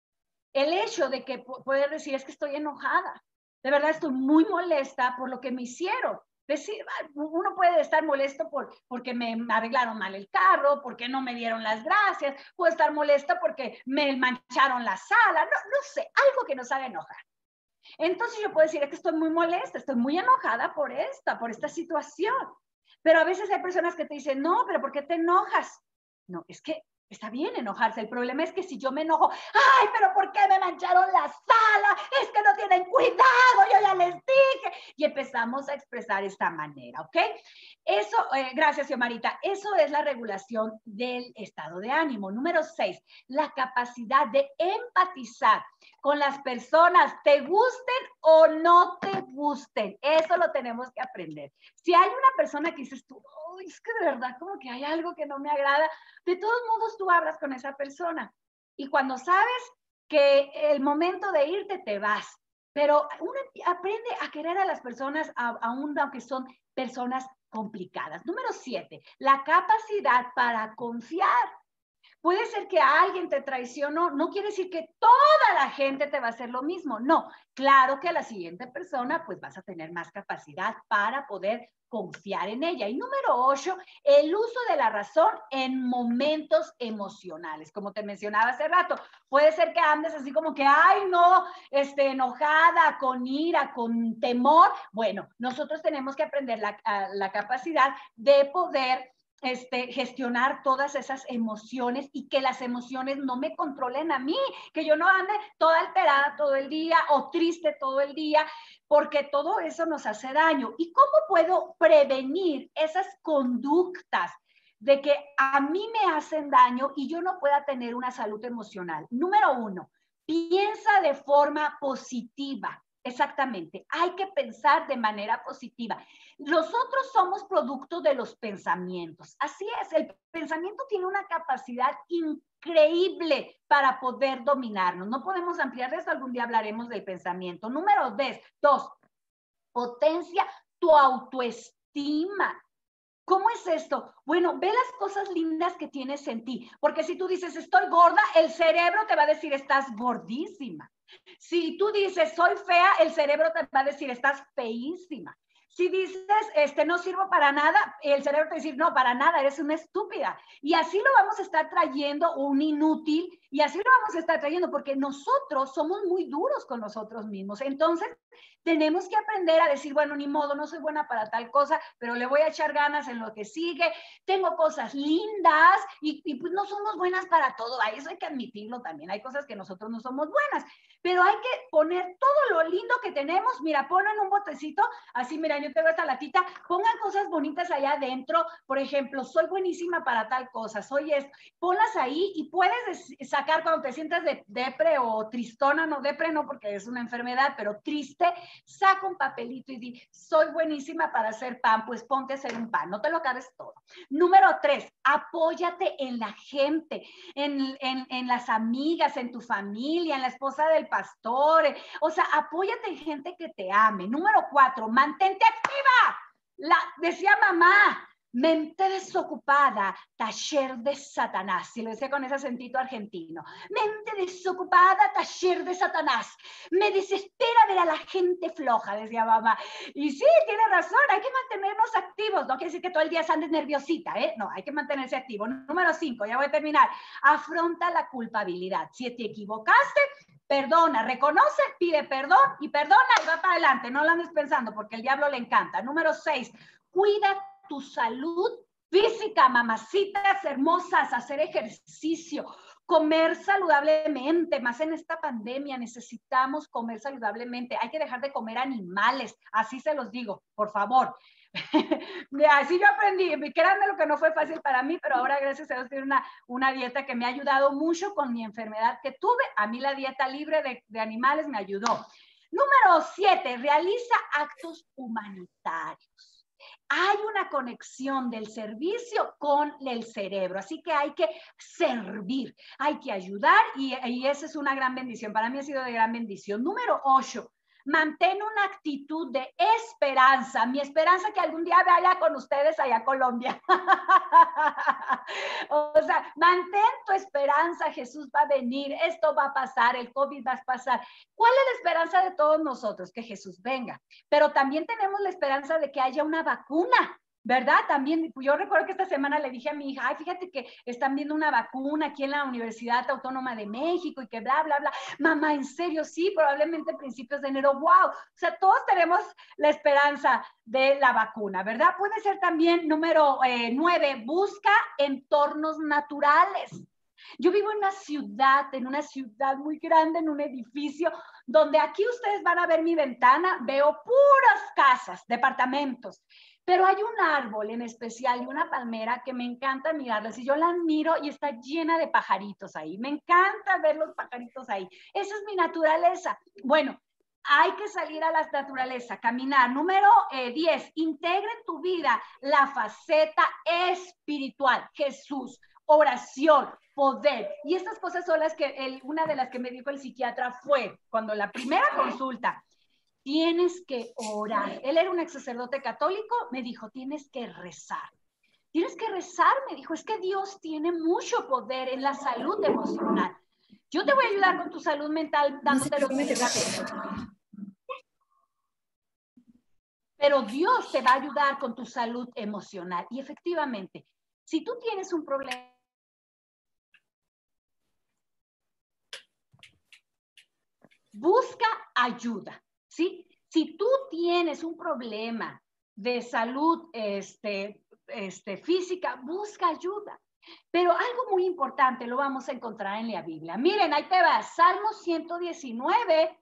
El hecho de que puedes decir, es que estoy enojada, de verdad estoy muy molesta por lo que me hicieron. Decir, uno puede estar molesto porque me arreglaron mal el carro, porque no me dieron las gracias, puedo estar molesta porque me mancharon la sala, no sé, algo que nos haga enojar. Entonces yo puedo decir, es que estoy muy molesta, estoy muy enojada por esta situación. Pero a veces hay personas que te dicen, no, pero ¿por qué te enojas? No, es que está bien enojarse. El problema es que si yo me enojo, ay, pero ¿por qué me mancharon la sala? Es que no tienen cuidado, yo ya les dije. Y empezamos a expresar esta manera, ¿ok? Eso, gracias, Xiomarita. Eso es la regulación del estado de ánimo. Número 6, la capacidad de empatizar con las personas, te gusten o no te gusten. Eso lo tenemos que aprender. Si hay una persona que dices tú, oh, es que de verdad como que hay algo que no me agrada, de todos modos tú hablas con esa persona. Y cuando sabes que el momento de irte, te vas. Pero uno aprende a querer a las personas, aún aunque son personas complicadas. Número 7, la capacidad para confiar. Puede ser que alguien te traicionó, no quiere decir que toda la gente te va a hacer lo mismo, no. Claro que a la siguiente persona pues vas a tener más capacidad para poder confiar en ella. Y número 8, el uso de la razón en momentos emocionales. Como te mencionaba hace rato, puede ser que andes así como que, ay no, enojada, con ira, con temor. Bueno, nosotros tenemos que aprender la capacidad de poder gestionar todas esas emociones y que las emociones no me controlen a mí, que yo no ande toda alterada todo el día o triste todo el día, porque todo eso nos hace daño. ¿Y cómo puedo prevenir esas conductas de que a mí me hacen daño y yo no pueda tener una salud emocional? Número 1, Piensa de forma positiva. Exactamente, hay que pensar de manera positiva. Nosotros somos producto de los pensamientos. Así es, el pensamiento tiene una capacidad increíble para poder dominarnos. No podemos ampliar esto, algún día hablaremos del pensamiento. Número 2, potencia tu autoestima. ¿Cómo es esto? Bueno, ve las cosas lindas que tienes en ti, porque si tú dices estoy gorda, el cerebro te va a decir estás gordísima. Si tú dices soy fea, el cerebro te va a decir estás feísima. Si dices no sirvo para nada, el cerebro te va a decir no, para nada, eres una estúpida. Y así lo vamos a estar trayendo, un inútil, y así lo vamos a estar trayendo, porque nosotros somos muy duros con nosotros mismos. Entonces, tenemos que aprender a decir, bueno, ni modo, no soy buena para tal cosa, pero le voy a echar ganas en lo que sigue. Tengo cosas lindas y pues no somos buenas para todo. Eso hay que admitirlo también. Hay cosas que nosotros no somos buenas, pero hay que poner todo lo lindo que tenemos. Mira, ponen un botecito, así, mira, yo tengo esta latita, pongan cosas bonitas allá adentro. Por ejemplo, soy buenísima para tal cosa, soy esto. Ponlas ahí y puedes sacar cuando te sientas de depre o tristona, no depre, no porque es una enfermedad, pero triste, saca un papelito y di, soy buenísima para hacer pan, pues ponte a hacer un pan, no te lo acabes todo. Número 3, apóyate en la gente, en las amigas, en tu familia, en la esposa del pastor, o sea, apóyate en gente que te ame. Número 4, mantente activa. Decía mamá, mente desocupada, taller de Satanás. Si lo decía con ese acentito argentino. Mente desocupada, taller de Satanás. Me desespera ver a la gente floja, decía mamá. Y sí, tiene razón, hay que mantenernos activos. No quiere decir que todo el día andes nerviosita, ¿eh? No, hay que mantenerse activo. Número 5, ya voy a terminar. Afronta la culpabilidad. Si te equivocaste, perdona, reconoce, pide perdón y perdona y va para adelante. No lo andes pensando porque el diablo le encanta. Número 6, cuida tu salud física, mamacitas hermosas, hacer ejercicio, comer saludablemente, más en esta pandemia necesitamos comer saludablemente, hay que dejar de comer animales, así se los digo, por favor. Así yo aprendí, créanme lo que no fue fácil para mí, pero ahora gracias a Dios tengo una dieta que me ha ayudado mucho con mi enfermedad que tuve. A mí la dieta libre de animales me ayudó. Número 7, realiza actos humanitarios. Hay una conexión del servicio con el cerebro, así que hay que servir, hay que ayudar y esa es una gran bendición. Para mí ha sido de gran bendición. Número 8, mantén una actitud de esperanza. Mi esperanza que algún día vaya con ustedes allá a Colombia. O sea, mantén tu esperanza, Jesús va a venir, esto va a pasar, el COVID va a pasar. ¿Cuál es la esperanza de todos nosotros? Que Jesús venga. Pero también tenemos la esperanza de que haya una vacuna, ¿verdad? También, yo recuerdo que esta semana le dije a mi hija, ay, fíjate que están viendo una vacuna aquí en la Universidad Autónoma de México y que bla, bla, bla. Mamá, ¿en serio? Sí, probablemente a principios de enero. ¡Wow! O sea, todos tenemos la esperanza de la vacuna, ¿verdad? Puede ser también, número 9, busca entornos naturales. Yo vivo en una ciudad muy grande, en un edificio, donde aquí ustedes van a ver mi ventana, veo puras casas, departamentos. Pero hay un árbol en especial y una palmera que me encanta mirarlas y yo la miro y está llena de pajaritos ahí. Me encanta ver los pajaritos ahí. Esa es mi naturaleza. Bueno, hay que salir a la naturaleza, caminar. Número 10, integra en tu vida la faceta espiritual. Jesús, oración, poder. Y estas cosas son las que, una de las que me dijo el psiquiatra fue, cuando la primera consulta, tienes que orar. Él era un ex sacerdote católico, me dijo, tienes que rezar. Tienes que rezar, me dijo, es que Dios tiene mucho poder en la salud emocional. Yo te voy a ayudar con tu salud mental dándote los medicamentos. Pero Dios te va a ayudar con tu salud emocional. Y efectivamente, si tú tienes un problema, busca ayuda. ¿Sí? Si tú tienes un problema de salud física, busca ayuda. Pero algo muy importante lo vamos a encontrar en la Biblia. Miren, ahí te va, Salmo 119,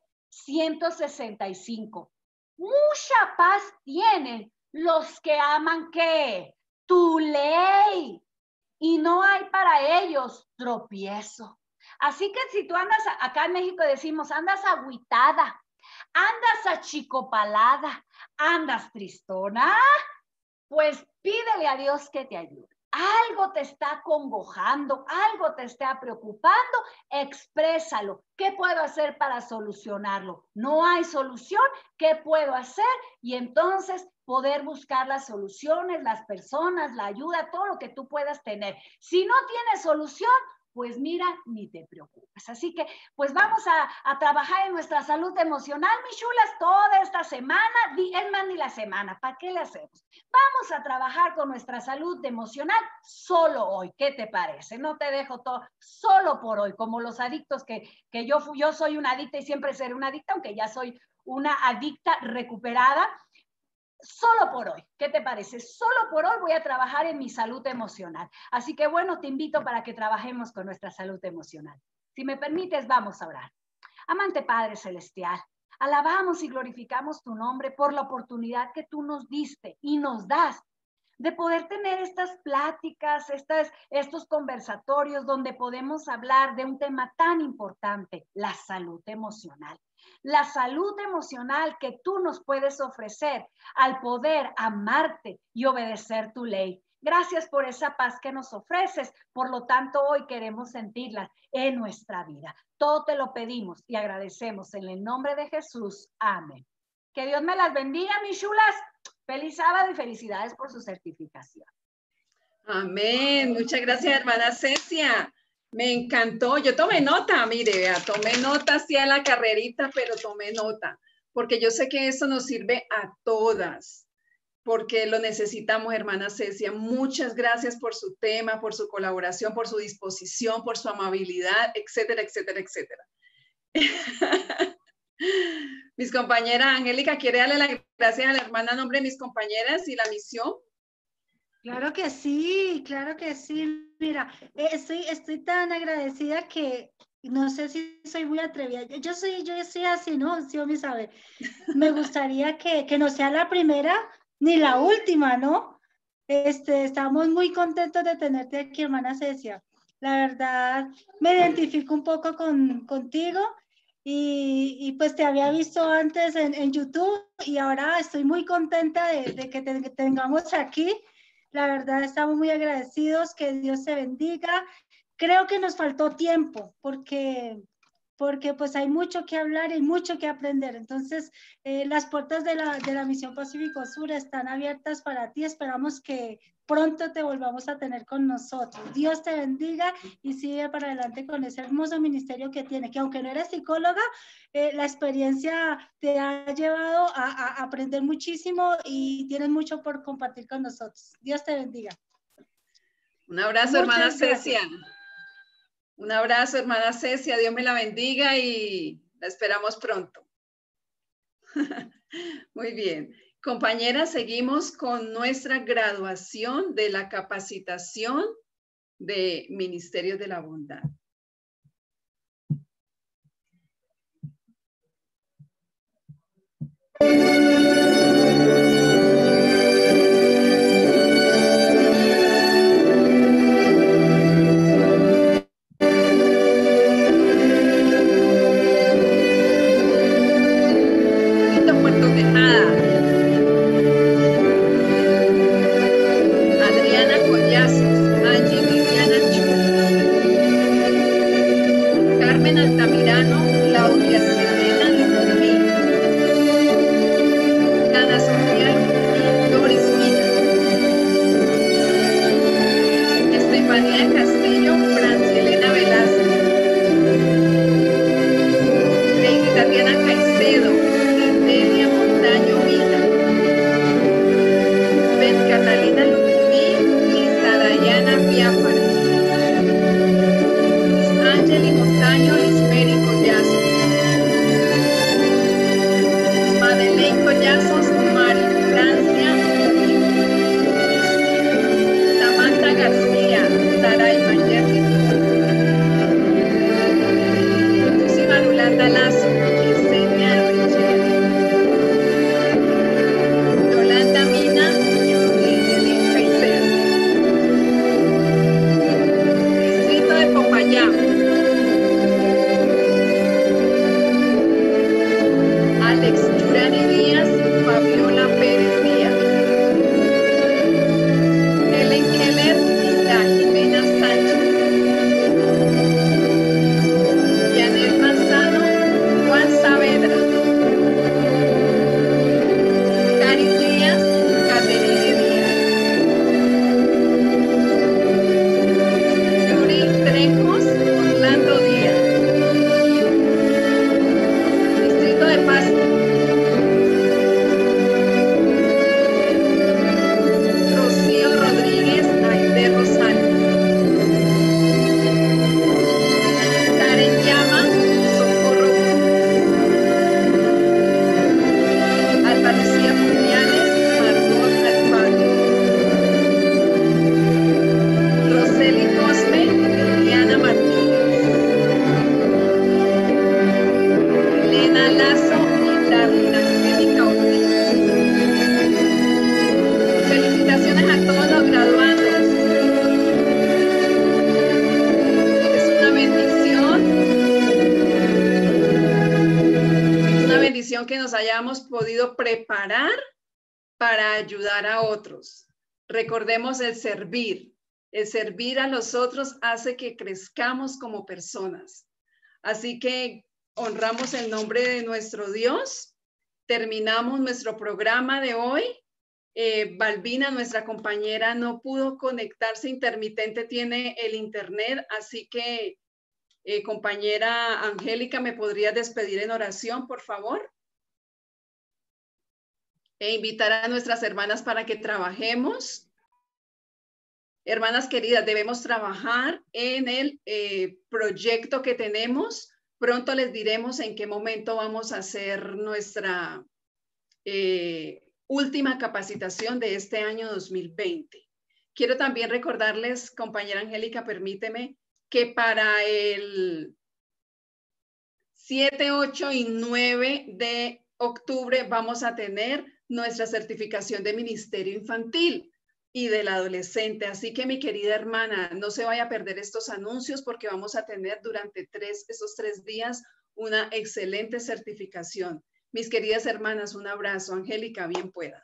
165. Mucha paz tienen los que aman, ¿qué? Tu ley. Y no hay para ellos tropiezo. Así que si tú andas, acá en México decimos, andas agüitada, andas achicopalada, andas tristona, pues pídele a Dios que te ayude. Algo te está acongojando, algo te está preocupando, exprésalo. ¿Qué puedo hacer para solucionarlo? No hay solución, ¿qué puedo hacer? Y entonces poder buscar las soluciones, las personas, la ayuda, todo lo que tú puedas tener. Si no tienes solución, pues mira, ni te preocupes. Así que, pues vamos a trabajar en nuestra salud emocional, mis chulas, toda esta semana, es más, ni la semana, ¿para qué le hacemos? Vamos a trabajar con nuestra salud emocional solo hoy, ¿qué te parece? No te dejo todo, solo por hoy, como los adictos que yo soy una adicta y siempre seré una adicta, aunque ya soy una adicta recuperada. Solo por hoy, ¿qué te parece? Solo por hoy voy a trabajar en mi salud emocional. Así que bueno, te invito para que trabajemos con nuestra salud emocional. Si me permites, vamos a orar. Amante Padre Celestial, alabamos y glorificamos tu nombre por la oportunidad que tú nos diste y nos das de poder tener estas pláticas, estos conversatorios donde podemos hablar de un tema tan importante, la salud emocional. La salud emocional que tú nos puedes ofrecer al poder amarte y obedecer tu ley. Gracias por esa paz que nos ofreces. Por lo tanto, hoy queremos sentirla en nuestra vida. Todo te lo pedimos y agradecemos en el nombre de Jesús. Amén. Que Dios me las bendiga, mis chulas. Feliz sábado y felicidades por su certificación. Amén. Muchas gracias, hermana Cecia. Me encantó. Yo tomé nota, mire, vea, tomé nota así a la carrerita, pero tomé nota, porque yo sé que esto nos sirve a todas, porque lo necesitamos, hermana Cecia. Muchas gracias por su tema, por su colaboración, por su disposición, por su amabilidad, etcétera, etcétera, etcétera. Mis compañeras, Angélica, ¿quiere darle las gracias a la hermana en nombre de mis compañeras y la misión? Claro que sí, claro que sí. Mira, estoy tan agradecida que no sé si soy muy atrevida. Yo soy así, ¿no? Sí, mi saber. Me gustaría que no sea la primera ni la última, ¿no? Estamos muy contentos de tenerte aquí, hermana Cecia. La verdad, me identifico un poco contigo y pues te había visto antes en YouTube y ahora estoy muy contenta de que te tengamos aquí. La verdad, estamos muy agradecidos, que Dios te bendiga. Creo que nos faltó tiempo porque pues hay mucho que hablar y mucho que aprender. Entonces, las puertas de la Misión Pacífico Sur están abiertas para ti. Esperamos que pronto te volvamos a tener con nosotros. Dios te bendiga y sigue para adelante con ese hermoso ministerio que tiene, que aunque no eres psicóloga, la experiencia te ha llevado a aprender muchísimo y tienes mucho por compartir con nosotros. Dios te bendiga. Un abrazo, hermana Cecia. Un abrazo, hermana Cecia. Dios me la bendiga y la esperamos pronto. Muy bien. Compañeras, seguimos con nuestra graduación de la capacitación de Ministerios de la Bondad. bendición que nos hayamos podido preparar para ayudar a otros. Recordemos el servir. El servir a los otros hace que crezcamos como personas. Así que honramos el nombre de nuestro Dios. Terminamos nuestro programa de hoy. Balbina, nuestra compañera, no pudo conectarse, intermitente tiene el internet, así que compañera Angélica, ¿me podrías despedir en oración, por favor? E invitar a nuestras hermanas para que trabajemos. Hermanas queridas, debemos trabajar en el proyecto que tenemos. Pronto les diremos en qué momento vamos a hacer nuestra última capacitación de este año 2020. Quiero también recordarles, compañera Angélica, permíteme, que para el 7, 8 y 9 de octubre vamos a tener nuestra certificación de ministerio infantil y del adolescente. Así que mi querida hermana, no se vaya a perder estos anuncios porque vamos a tener durante esos 3 días una excelente certificación. Mis queridas hermanas, un abrazo. Angélica, bien pueda.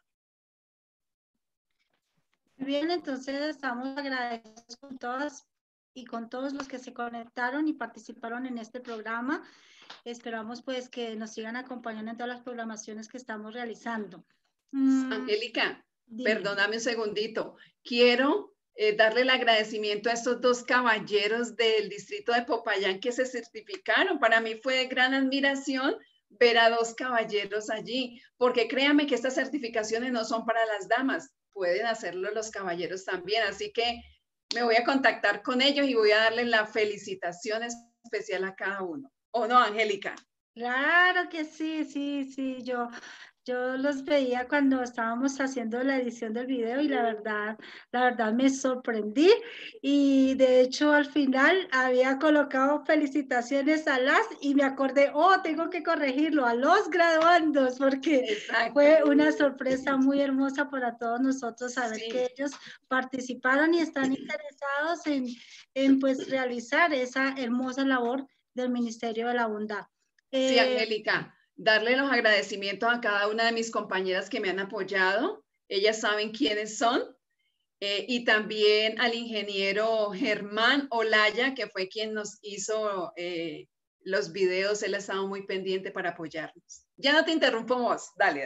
Bien, entonces estamos agradecidos con todas y con todos los que se conectaron y participaron en este programa. Esperamos pues que nos sigan acompañando en todas las programaciones que estamos realizando. Angélica, perdóname un segundito. Quiero darle el agradecimiento a estos 2 caballeros del distrito de Popayán que se certificaron. Para mí fue de gran admiración ver a 2 caballeros allí, porque créanme que estas certificaciones no son para las damas, pueden hacerlo los caballeros también, así que me voy a contactar con ellos y voy a darles la felicitación especial a cada uno. ¿O no, Angélica? Claro que sí, sí, yo los veía cuando estábamos haciendo la edición del video y la verdad me sorprendí y de hecho al final había colocado felicitaciones a las y me acordé, tengo que corregirlo a los graduandos porque fue una sorpresa muy hermosa para todos nosotros saber que ellos participaron y están interesados en pues realizar esa hermosa labor del Ministerio de la Bondad. Sí, Angélica. Darle los agradecimientos a cada una de mis compañeras que me han apoyado. Ellas saben quiénes son. Y también al ingeniero Germán Olaya, que fue quien nos hizo los videos. Él ha estado muy pendiente para apoyarnos. Ya no te interrumpo más. Dale.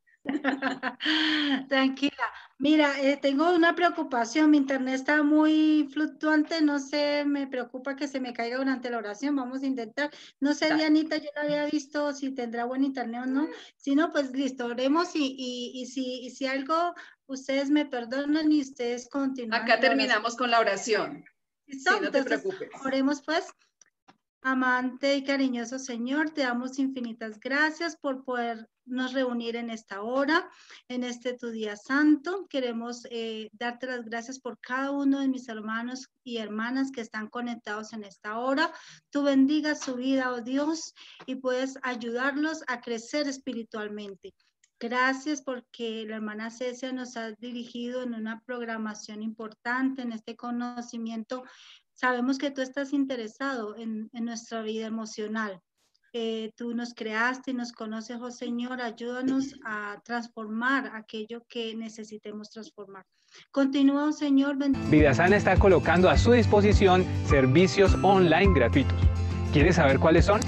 Tranquila. Mira, tengo una preocupación. Mi internet está muy fluctuante. No sé, me preocupa que se me caiga durante la oración. Vamos a intentar. No sé, Dianita, yo no había visto si tendrá buen internet o no. Si no, pues listo, oremos y si algo, ustedes me perdonan y ustedes continúan. Acá terminamos con la oración. ¿Listo? Sí, no te Entonces, preocupes. Oremos pues. Amante y cariñoso Señor, te damos infinitas gracias por podernos reunir en esta hora, en este tu día santo. Queremos darte las gracias por cada uno de mis hermanos y hermanas que están conectados en esta hora. Tú bendiga su vida, oh Dios, y puedes ayudarlos a crecer espiritualmente. Gracias porque la hermana Cecia nos ha dirigido en una programación importante, en este conocimiento. Sabemos que tú estás interesado en nuestra vida emocional. Tú nos creaste y nos conoces, oh Señor. Ayúdanos a transformar aquello que necesitemos transformar. Continúa, oh Señor. Vidasana está colocando a su disposición servicios online gratuitos. ¿Quieres saber cuáles son?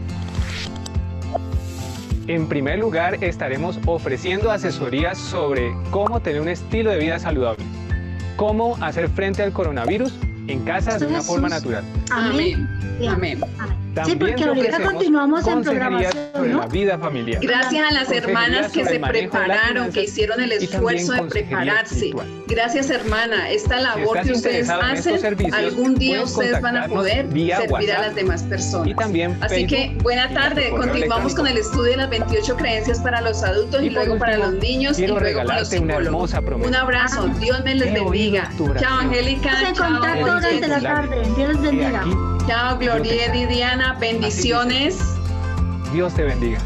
En primer lugar, estaremos ofreciendo asesorías sobre cómo tener un estilo de vida saludable, cómo hacer frente al coronavirus en casa de una forma natural. Amén. Amén. Sí, porque ahorita continuamos en programación, sobre la vida familiar. Gracias a las hermanas que se prepararon, que hicieron el esfuerzo de prepararse. Gracias, hermana. Esta labor que ustedes hacen, algún día ustedes van a poder servir a las demás personas. Y también así que, buena tarde. Continuamos con el estudio de las 28 creencias para los adultos y luego para los niños y luego para los psicólogos. Un abrazo. Dios me les bendiga. Chao, Angélica. Chao, durante la tarde. Dios les bendiga. Chao, Gloria y Diana. Bendiciones. Dios te bendiga.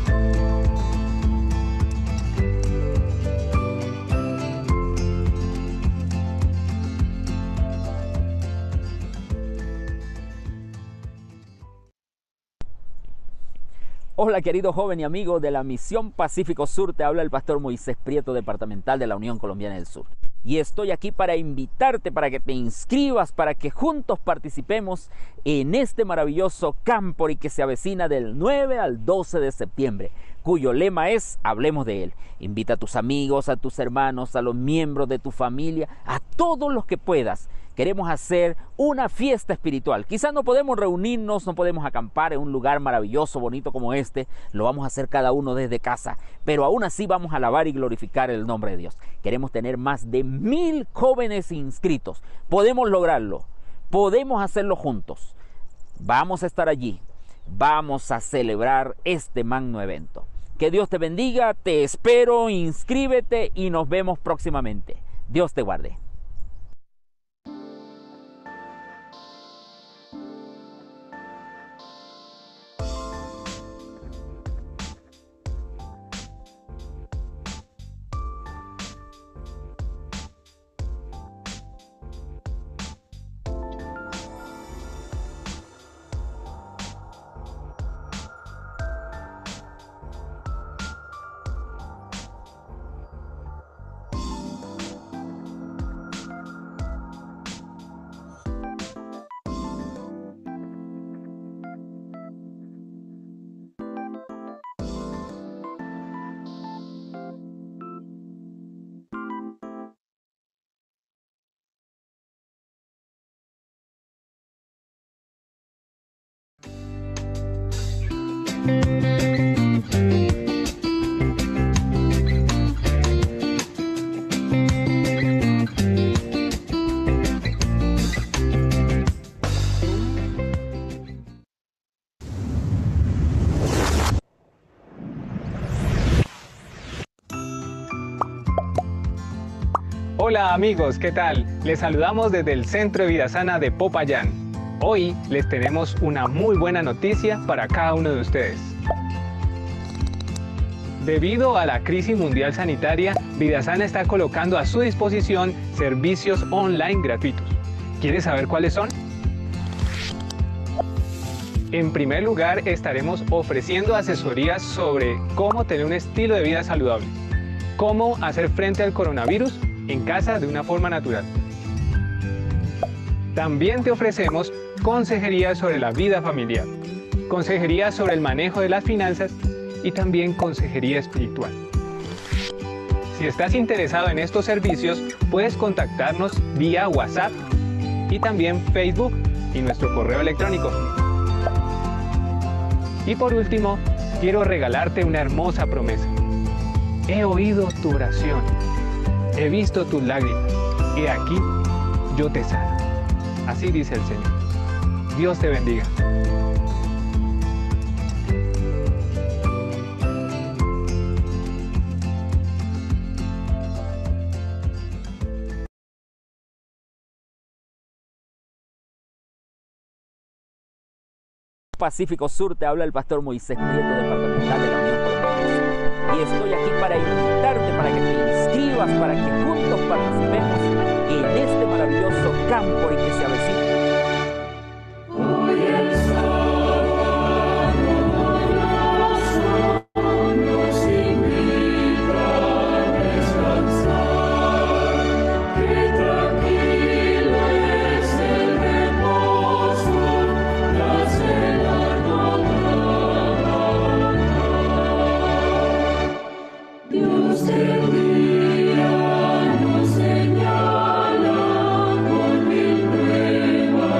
Hola querido joven y amigo de la Misión Pacífico Sur, te habla el pastor Moisés Prieto, departamental de la Unión Colombiana del Sur. Y estoy aquí para invitarte, para que te inscribas, para que juntos participemos en este maravilloso Campori que se avecina del 9 al 12 de septiembre, cuyo lema es Hablemos de él. Invita a tus amigos, a tus hermanos, a los miembros de tu familia, a todos los que puedas. Queremos hacer una fiesta espiritual. Quizás no podemos reunirnos, no podemos acampar en un lugar maravilloso, bonito como este. Lo vamos a hacer cada uno desde casa. Pero aún así vamos a alabar y glorificar el nombre de Dios. Queremos tener más de 1000 jóvenes inscritos. Podemos lograrlo. Podemos hacerlo juntos. Vamos a estar allí. Vamos a celebrar este magno evento. Que Dios te bendiga. Te espero. Inscríbete y nos vemos próximamente. Dios te guarde. Hola amigos, ¿qué tal? Les saludamos desde el Centro de Vida Sana de Popayán. Hoy les tenemos una muy buena noticia para cada uno de ustedes. Debido a la crisis mundial sanitaria, Vida Sana está colocando a su disposición servicios online gratuitos. ¿Quieres saber cuáles son? En primer lugar, estaremos ofreciendo asesorías sobre cómo tener un estilo de vida saludable, cómo hacer frente al coronavirus en casa de una forma natural. También te ofrecemos consejería sobre la vida familiar, consejería sobre el manejo de las finanzas y también consejería espiritual. Si estás interesado en estos servicios, puedes contactarnos vía WhatsApp y también Facebook y nuestro correo electrónico. Y por último, quiero regalarte una hermosa promesa. He oído tu oración. He visto tus lágrimas, y aquí yo te sano. Así dice el Señor. Dios te bendiga. Pacífico Sur, te habla el pastor Moisés Prieto, departamental de la Unión Colombiana del Sur. Y estoy aquí para invitarte, para que te inscribas, para que juntos participemos en este maravilloso Campori que se avecina. Nos señala con mil pruebas.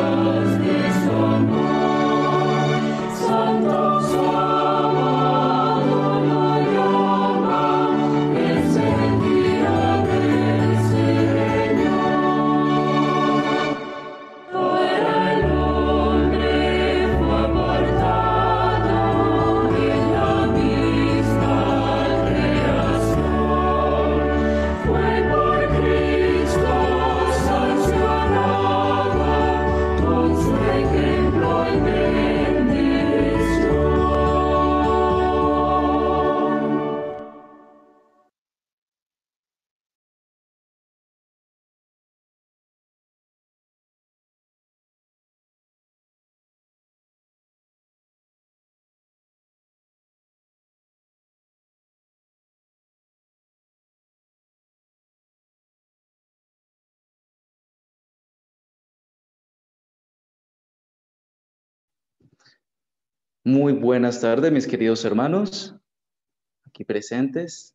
Muy buenas tardes, mis queridos hermanos, aquí presentes.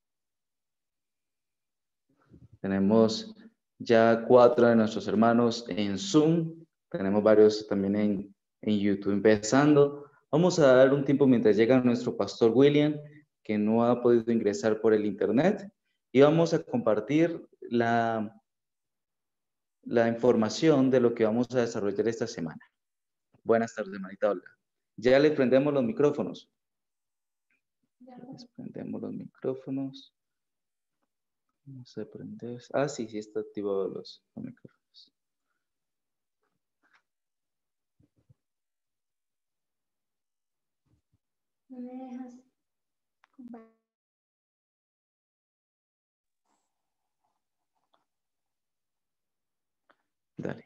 Tenemos ya 4 de nuestros hermanos en Zoom. Tenemos varios también en YouTube empezando. Vamos a dar un tiempo mientras llega nuestro pastor William, que no ha podido ingresar por el internet. Y vamos a compartir la información de lo que vamos a desarrollar esta semana. Buenas tardes, hermanita Olga. Ya le prendemos los micrófonos. Les prendemos los micrófonos. Vamos a prender. Ah, sí, sí está activado los micrófonos. No me dejas compartir. Dale.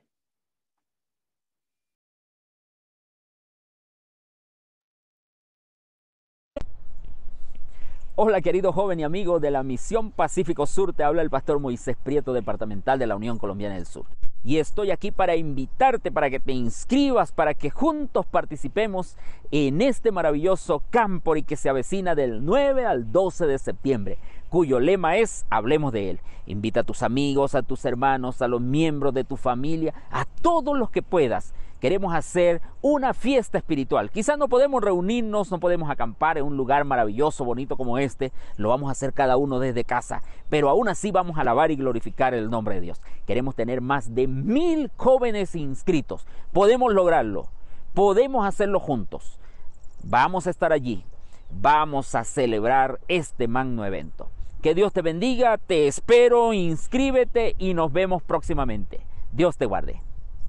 Hola querido joven y amigo de la Misión Pacífico Sur, te habla el pastor Moisés Prieto, departamental de la Unión Colombiana del Sur. Y estoy aquí para invitarte, para que te inscribas, para que juntos participemos en este maravilloso Campori que se avecina del 9 al 12 de septiembre, cuyo lema es Hablemos de él. Invita a tus amigos, a tus hermanos, a los miembros de tu familia, a todos los que puedas. Queremos hacer una fiesta espiritual. Quizás no podemos reunirnos, no podemos acampar en un lugar maravilloso, bonito como este. Lo vamos a hacer cada uno desde casa. Pero aún así vamos a alabar y glorificar el nombre de Dios. Queremos tener más de 1000 jóvenes inscritos. Podemos lograrlo. Podemos hacerlo juntos. Vamos a estar allí. Vamos a celebrar este magno evento. Que Dios te bendiga, te espero, inscríbete y nos vemos próximamente. Dios te guarde.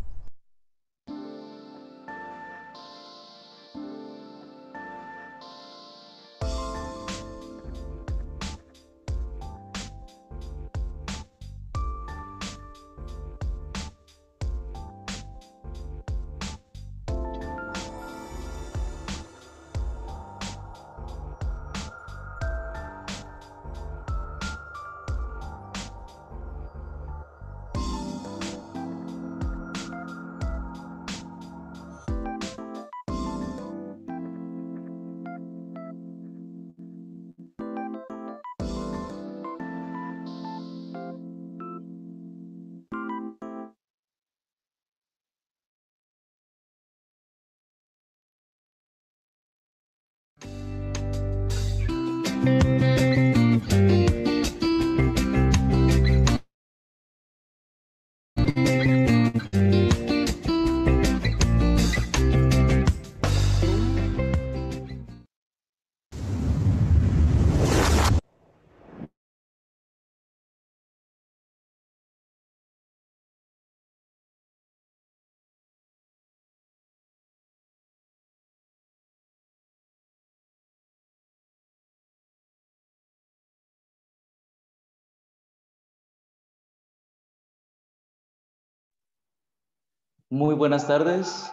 Muy buenas tardes.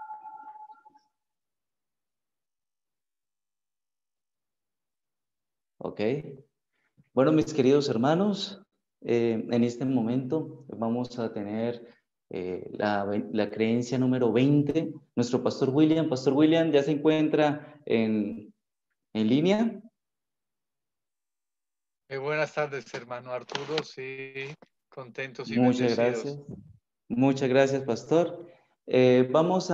Ok. Bueno, mis queridos hermanos, en este momento vamos a tener la creencia número 20. Nuestro pastor William. Pastor William, ¿ya se encuentra en línea? Buenas tardes, hermano Arturo. Sí, contentos y Muchas bendecidos. gracias. Muchas gracias, pastor. Vamos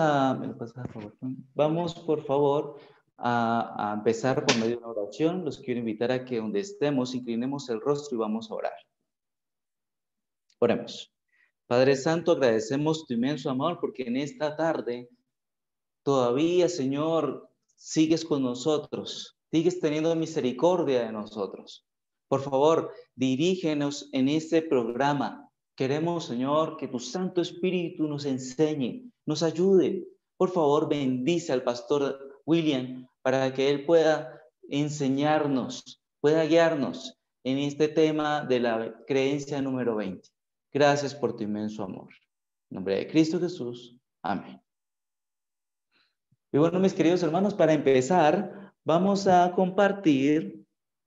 por favor a empezar por medio de una oración. Los quiero invitar a que donde estemos inclinemos el rostro y vamos a orar. Oremos. Padre Santo, agradecemos tu inmenso amor porque en esta tarde todavía, Señor, sigues con nosotros, sigues teniendo misericordia de nosotros. Por favor, dirígenos en este programa. Queremos, Señor, que tu Santo Espíritu nos enseñe, nos ayude. Por favor, bendice al pastor William para que él pueda enseñarnos, pueda guiarnos en este tema de la creencia número 20. Gracias por tu inmenso amor. En nombre de Cristo Jesús. Amén. Y bueno, mis queridos hermanos, para empezar, vamos a compartir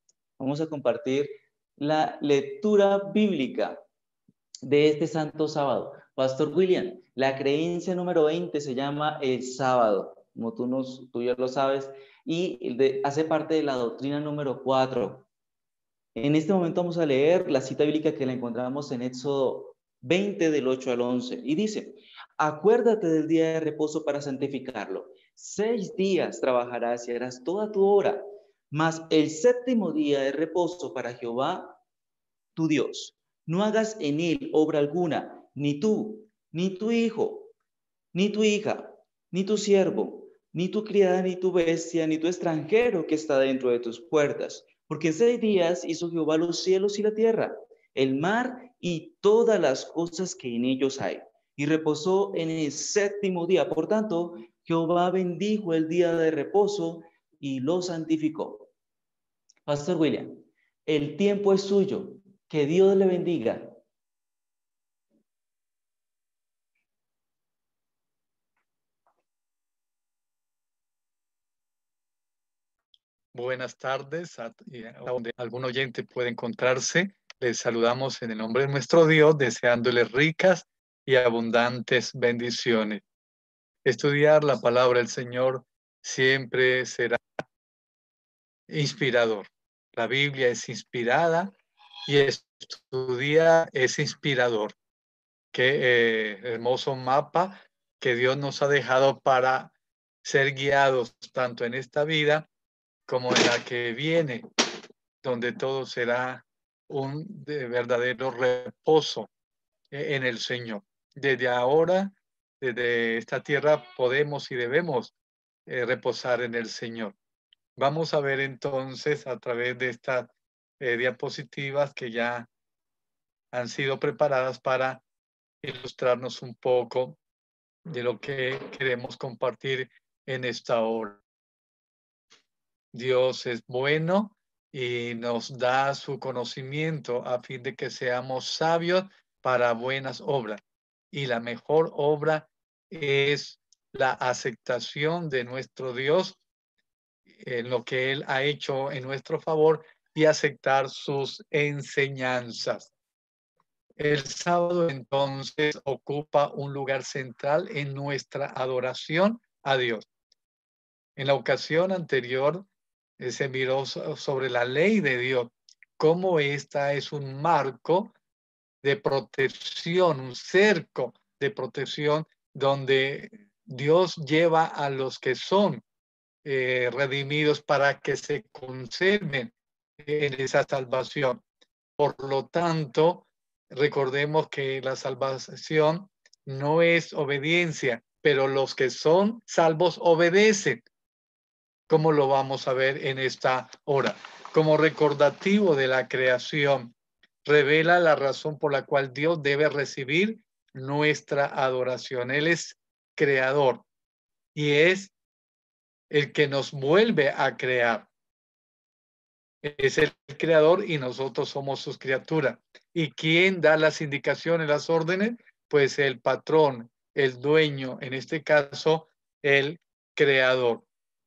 la lectura bíblica de este santo sábado. Pastor William, la creencia número 20 se llama el sábado. como tú ya lo sabes, y hace parte de la doctrina número 4. En este momento vamos a leer la cita bíblica que la encontramos en Éxodo 20 del 8 al 11, y dice: acuérdate del día de reposo para santificarlo. 6 días trabajarás y harás toda tu obra, mas el séptimo día de reposo para Jehová tu Dios. No hagas en él obra alguna, ni tú, ni tu hijo, ni tu hija, ni tu siervo, ni tu criada, ni tu bestia, ni tu extranjero que está dentro de tus puertas. Porque en 6 días hizo Jehová los cielos y la tierra, el mar y todas las cosas que en ellos hay. Y reposó en el séptimo día. Por tanto, Jehová bendijo el día de reposo y lo santificó. Pastor William, el tiempo es suyo. Que Dios le bendiga. Buenas tardes a donde algún oyente puede encontrarse. Les saludamos en el nombre de nuestro Dios, deseándoles ricas y abundantes bendiciones. Estudiar la palabra del Señor siempre será inspirador. La Biblia es inspirada y estudiar es inspirador. Qué hermoso mapa que Dios nos ha dejado para ser guiados tanto en esta vida como en la que viene, donde todo será un verdadero reposo en el Señor. Desde ahora, desde esta tierra, podemos y debemos reposar en el Señor. Vamos a ver entonces a través de estas diapositivas que ya han sido preparadas para ilustrarnos un poco de lo que queremos compartir en esta hora. Dios es bueno y nos da su conocimiento a fin de que seamos sabios para buenas obras. Y la mejor obra es la aceptación de nuestro Dios en lo que Él ha hecho en nuestro favor y aceptar sus enseñanzas. El sábado entonces ocupa un lugar central en nuestra adoración a Dios. En la ocasión anterior se miró sobre la ley de Dios, cómo esta es un marco de protección, un cerco de protección donde Dios lleva a los que son redimidos para que se conserven en esa salvación. Por lo tanto, recordemos que la salvación no es obediencia, pero los que son salvos obedecen. ¿Cómo lo vamos a ver en esta hora? Como recordativo de la creación, revela la razón por la cual Dios debe recibir nuestra adoración. Él es creador y es el que nos vuelve a crear. Es el creador y nosotros somos sus criaturas. ¿Y quién da las indicaciones, las órdenes? Pues el patrón, el dueño, en este caso, el creador.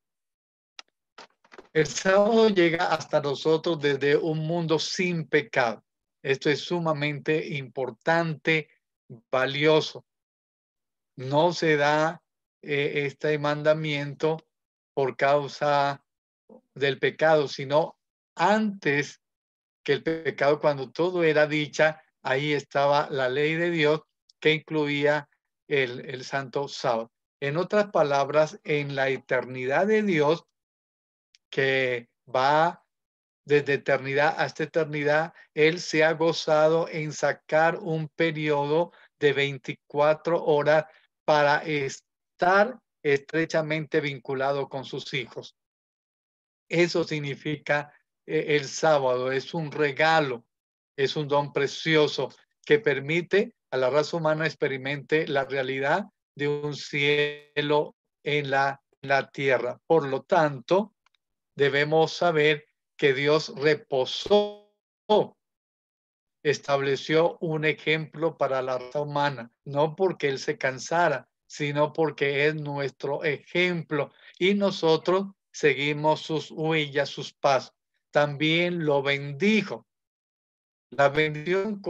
El sábado llega hasta nosotros desde un mundo sin pecado. Esto es sumamente importante, valioso. No se da este mandamiento por causa del pecado, sino antes que el pecado, cuando todo era dicha, ahí estaba la ley de Dios que incluía el santo sábado. En otras palabras, en la eternidad de Dios, que va desde eternidad hasta eternidad, Él se ha gozado en sacar un periodo de 24 horas para estar estrechamente vinculado con sus hijos. Eso significa el sábado, es un regalo, es un don precioso que permite a la raza humana experimente la realidad de un cielo en la tierra. Por lo tanto, debemos saber que Dios reposó, estableció un ejemplo para la raza humana, no porque Él se cansara, sino porque es nuestro ejemplo y nosotros seguimos sus huellas, sus pasos. También lo bendijo. La bendición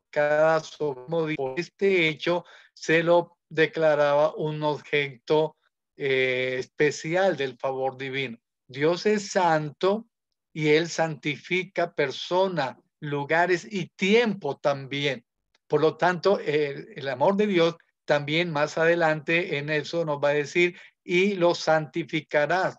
colocada sobre este hecho se lo declaraba un objeto especial del favor divino. Dios es santo y Él santifica personas, lugares y tiempo también. Por lo tanto, el amor de Dios también más adelante en eso nos va a decir, y lo santificarás.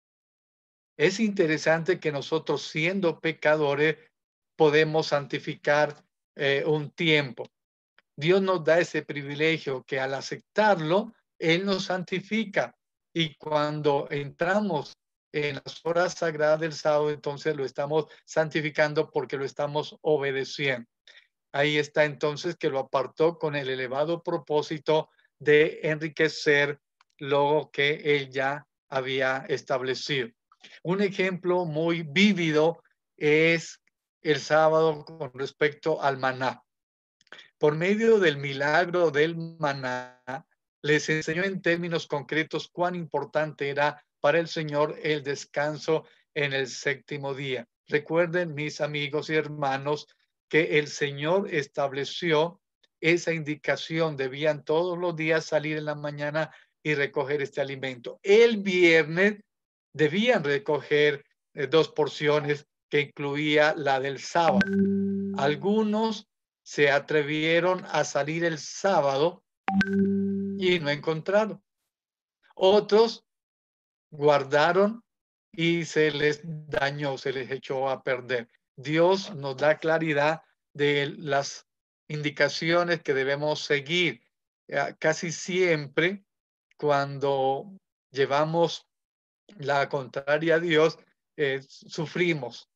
Es interesante que nosotros, siendo pecadores, podemos santificar un tiempo. Dios nos da ese privilegio que al aceptarlo, Él nos santifica. Y cuando entramos en las horas sagradas del sábado, entonces lo estamos santificando porque lo estamos obedeciendo. Ahí está entonces que lo apartó con el elevado propósito de enriquecer lo que Él ya había establecido. Un ejemplo muy vívido es el sábado con respecto al maná. Por medio del milagro del maná, les enseñó en términos concretos cuán importante era para el Señor el descanso en el séptimo día. Recuerden, mis amigos y hermanos, que el Señor estableció esa indicación. Debían todos los días salir en la mañana y recoger este alimento. El viernes debían recoger 2 porciones que incluía la del sábado. Algunos se atrevieron a salir el sábado y no encontraron. Otros guardaron y se les dañó, se les echó a perder. Dios nos da claridad de las indicaciones que debemos seguir. Casi siempre cuando llevamos la contraria a Dios, sufrimos.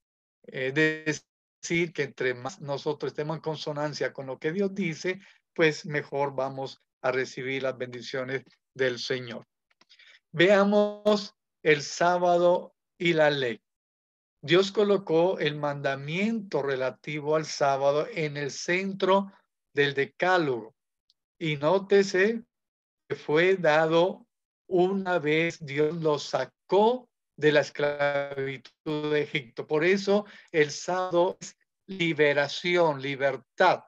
Decir que entre más nosotros estemos en consonancia con lo que Dios dice, pues mejor vamos a recibir las bendiciones del Señor. Veamos el sábado y la ley. Dios colocó el mandamiento relativo al sábado en el centro del decálogo. Y nótese que fue dado una vez Dios lo sacó de la esclavitud de Egipto. Por eso el sábado es liberación, libertad.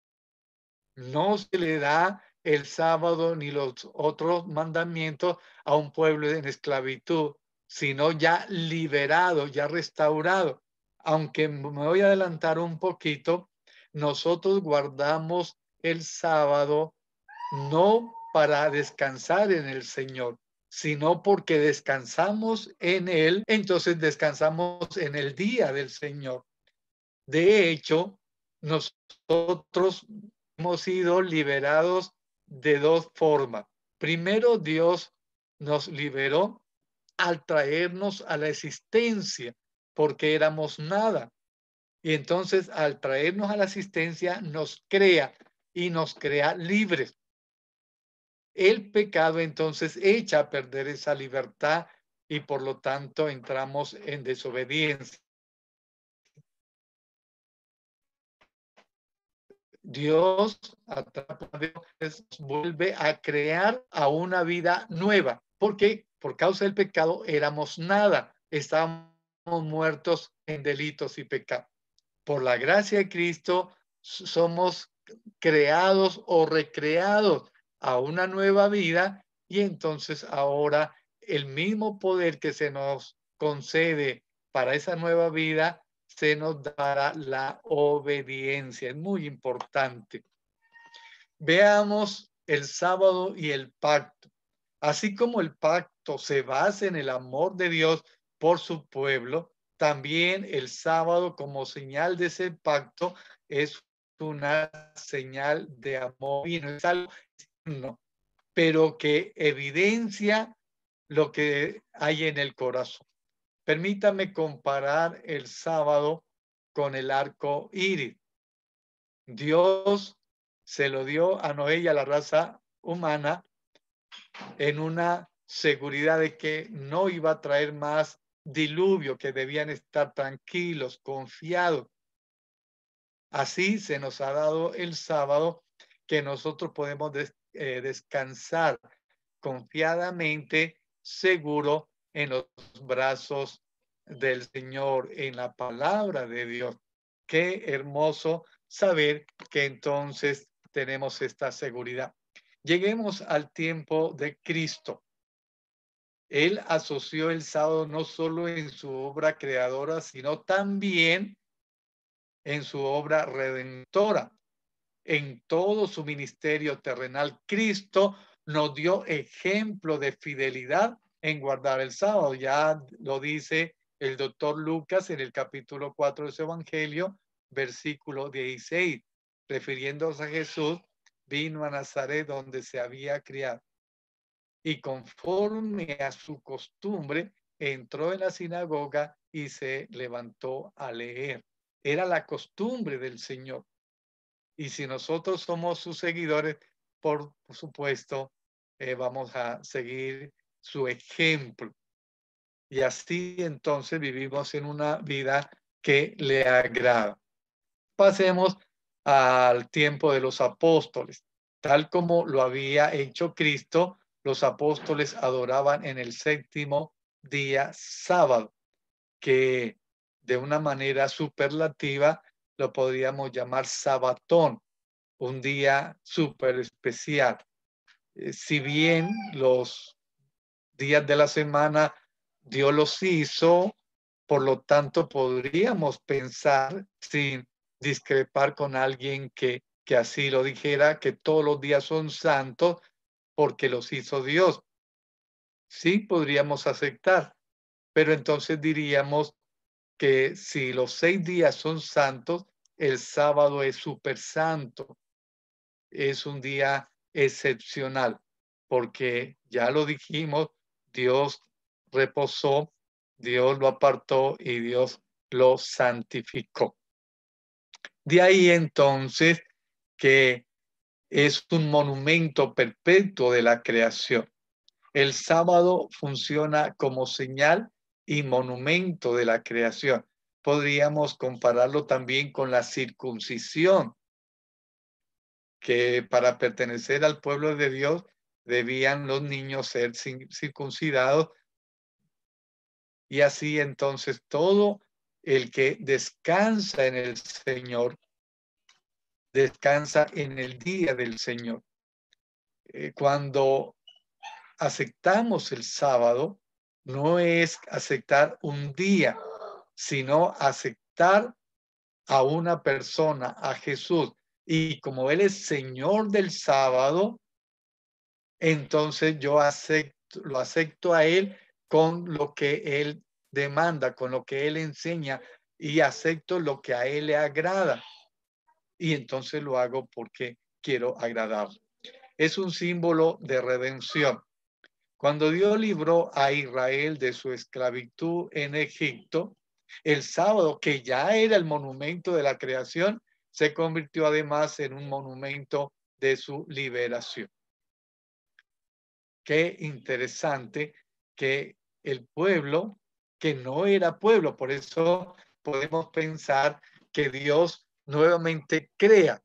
No se le da el sábado ni los otros mandamientos a un pueblo en esclavitud, sino ya liberado, ya restaurado. Aunque me voy a adelantar un poquito, nosotros guardamos el sábado no para descansar en el Señor, sino porque descansamos en Él, entonces descansamos en el día del Señor. De hecho, nosotros hemos sido liberados de 2 formas. Primero, Dios nos liberó al traernos a la existencia, porque éramos nada. Y entonces, al traernos a la existencia, nos crea y nos crea libres. El pecado entonces echa a perder esa libertad y por lo tanto entramos en desobediencia. Dios vuelve a crear a una vida nueva, porque por causa del pecado éramos nada, estábamos muertos en delitos y pecados. Por la gracia de Cristo somos creados o recreados a una nueva vida y entonces ahora el mismo poder que se nos concede para esa nueva vida se nos dará la obediencia. Es muy importante. Veamos el sábado y el pacto. Así como el pacto se basa en el amor de Dios por su pueblo, también el sábado como señal de ese pacto es una señal de amor y no es algo externo, pero que evidencia lo que hay en el corazón. Permítame comparar el sábado con el arco iris. Dios se lo dio a Noé y a la raza humana en una seguridad de que no iba a traer más diluvio, que debían estar tranquilos, confiados. Así se nos ha dado el sábado, que nosotros podemos descansar confiadamente, seguro en los brazos del Señor, en la palabra de Dios. Qué hermoso saber que entonces tenemos esta seguridad. Lleguemos al tiempo de Cristo. Él asoció el sábado no solo en su obra creadora, sino también en su obra redentora. En todo su ministerio terrenal, Cristo nos dio ejemplo de fidelidad en guardar el sábado. Ya lo dice el doctor Lucas en el capítulo 4 de su Evangelio, versículo 16, refiriéndose a Jesús, vino a Nazaret donde se había criado. Y conforme a su costumbre, entró en la sinagoga y se levantó a leer. Era la costumbre del Señor. Y si nosotros somos sus seguidores, por supuesto, vamos a seguir su ejemplo. Y así entonces vivimos en una vida que le agrada. Pasemos al tiempo de los apóstoles. Tal como lo había hecho Cristo, los apóstoles adoraban en el séptimo día sábado, que de una manera superlativa lo podríamos llamar sabatón, un día súper especial. Si bien los días de la semana Dios los hizo, por lo tanto podríamos pensar, sin discrepar con alguien que así lo dijera, que todos los días son santos porque los hizo Dios. Sí podríamos aceptar, pero entonces diríamos que si los 6 días son santos, el sábado es súper santo. Es un día excepcional, porque ya lo dijimos, Dios reposó, Dios lo apartó y Dios lo santificó. De ahí entonces que es un monumento perpetuo de la creación. El sábado funciona como señal y monumento de la creación. Podríamos compararlo también con la circuncisión, que para pertenecer al pueblo de Dios debían los niños ser circuncidados, y así entonces todo el que descansa en el Señor, descansa en el día del Señor. Cuando aceptamos el sábado, no es aceptar un día, sino aceptar a una persona, a Jesús. Y como Él es Señor del sábado, entonces yo lo acepto a Él con lo que Él demanda, con lo que Él enseña, y acepto lo que a Él le agrada. Y entonces lo hago porque quiero agradar. Es un símbolo de redención. Cuando Dios libró a Israel de su esclavitud en Egipto, el sábado, que ya era el monumento de la creación, se convirtió además en un monumento de su liberación. Qué interesante que el pueblo, que no era pueblo, por eso podemos pensar que Dios nuevamente crea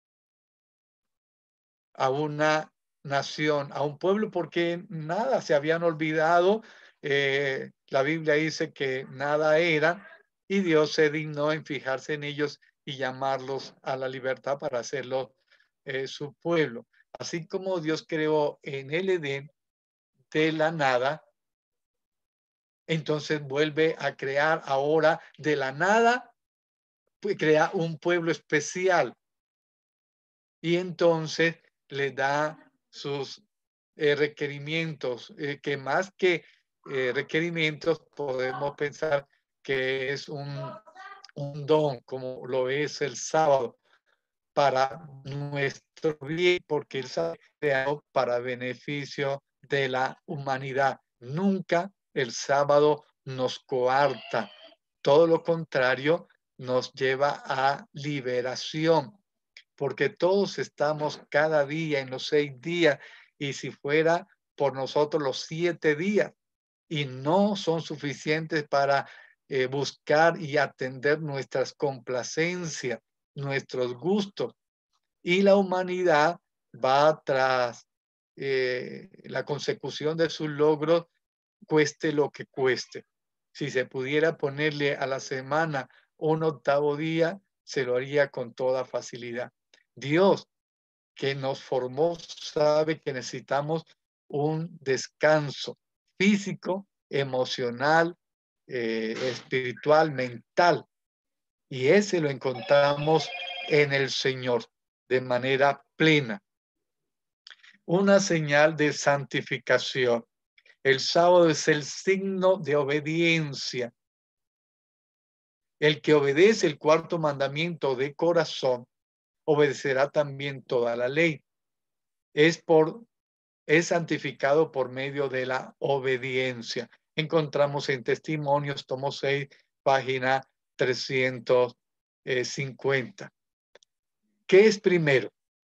a una nación, a un pueblo, porque nada, se habían olvidado. La Biblia dice que nada eran, y Dios se dignó en fijarse en ellos y llamarlos a la libertad para hacerlos su pueblo. Así como Dios creó en el Edén de la nada, entonces vuelve a crear ahora de la nada, pues crea un pueblo especial, y entonces le da sus requerimientos, que más que requerimientos podemos pensar que es un don, como lo es el sábado, para nuestro bien, porque el sábado es creado para beneficio de la humanidad. Nunca el sábado nos coarta, todo lo contrario, nos lleva a liberación, porque todos estamos cada día en los 6 días, y si fuera por nosotros los 7 días, y no son suficientes para buscar y atender nuestras complacencias, nuestros gustos, y la humanidad va tras la consecución de sus logros, cueste lo que cueste. Si se pudiera ponerle a la semana un 8º día, se lo haría con toda facilidad. Dios, que nos formó, sabe que necesitamos un descanso, físico, emocional, espiritual, mental. Y ese lo encontramos en el Señor de manera plena. Una señal de santificación. El sábado es el signo de obediencia. El que obedece el cuarto mandamiento de corazón, obedecerá también toda la ley. Es santificado por medio de la obediencia. Encontramos en Testimonios, tomo 6, página 350. ¿Qué es primero?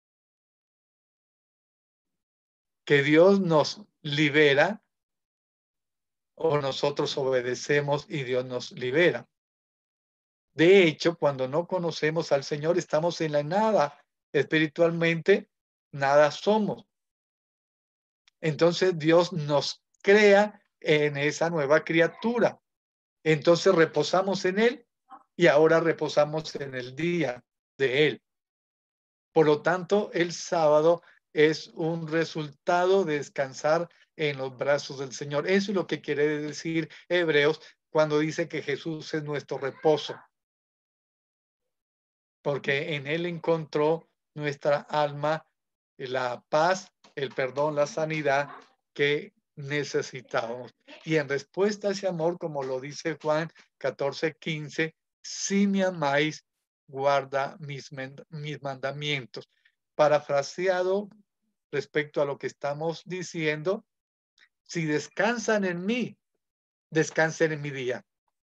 ¿Que Dios nos libera o nosotros obedecemos y Dios nos libera? De hecho, cuando no conocemos al Señor, estamos en la nada. Espiritualmente, nada somos. Entonces Dios nos crea en esa nueva criatura. Entonces reposamos en Él y ahora reposamos en el día de Él. Por lo tanto, el sábado es un resultado de descansar en los brazos del Señor. Eso es lo que quiere decir Hebreos cuando dice que Jesús es nuestro reposo. Porque en Él encontró nuestra alma la paz, el perdón, la sanidad que necesitábamos. Y en respuesta a ese amor, como lo dice Juan 14:15, si me amáis, guarda mis mandamientos. Parafraseado respecto a lo que estamos diciendo, si descansan en mí, descansen en mi día.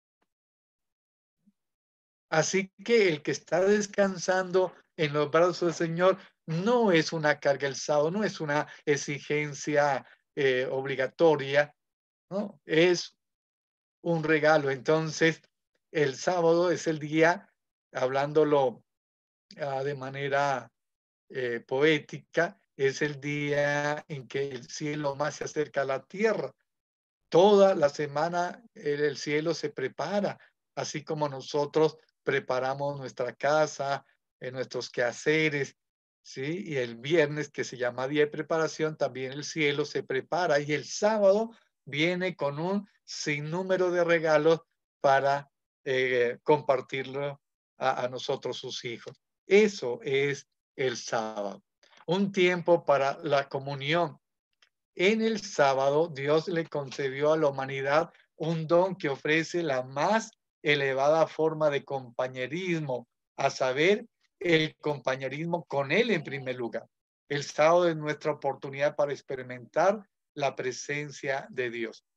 Así que el que está descansando en los brazos del Señor no es una carga el sábado, no es una exigencia obligatoria, ¿no? Es un regalo. Entonces, el sábado es el día, hablándolo de manera poética, es el día en que el cielo más se acerca a la tierra. Toda la semana el cielo se prepara, así como nosotros preparamos nuestra casa, nuestros quehaceres, ¿sí? Y el viernes, que se llama día de preparación, también el cielo se prepara. Y el sábado viene con un sinnúmero de regalos para compartirlo a nosotros, sus hijos. Eso es el sábado. Un tiempo para la comunión. En el sábado, Dios le concedió a la humanidad un don que ofrece la más elevada forma de compañerismo, a saber, el compañerismo con Él en primer lugar. El sábado es nuestra oportunidad para experimentar la presencia de Dios.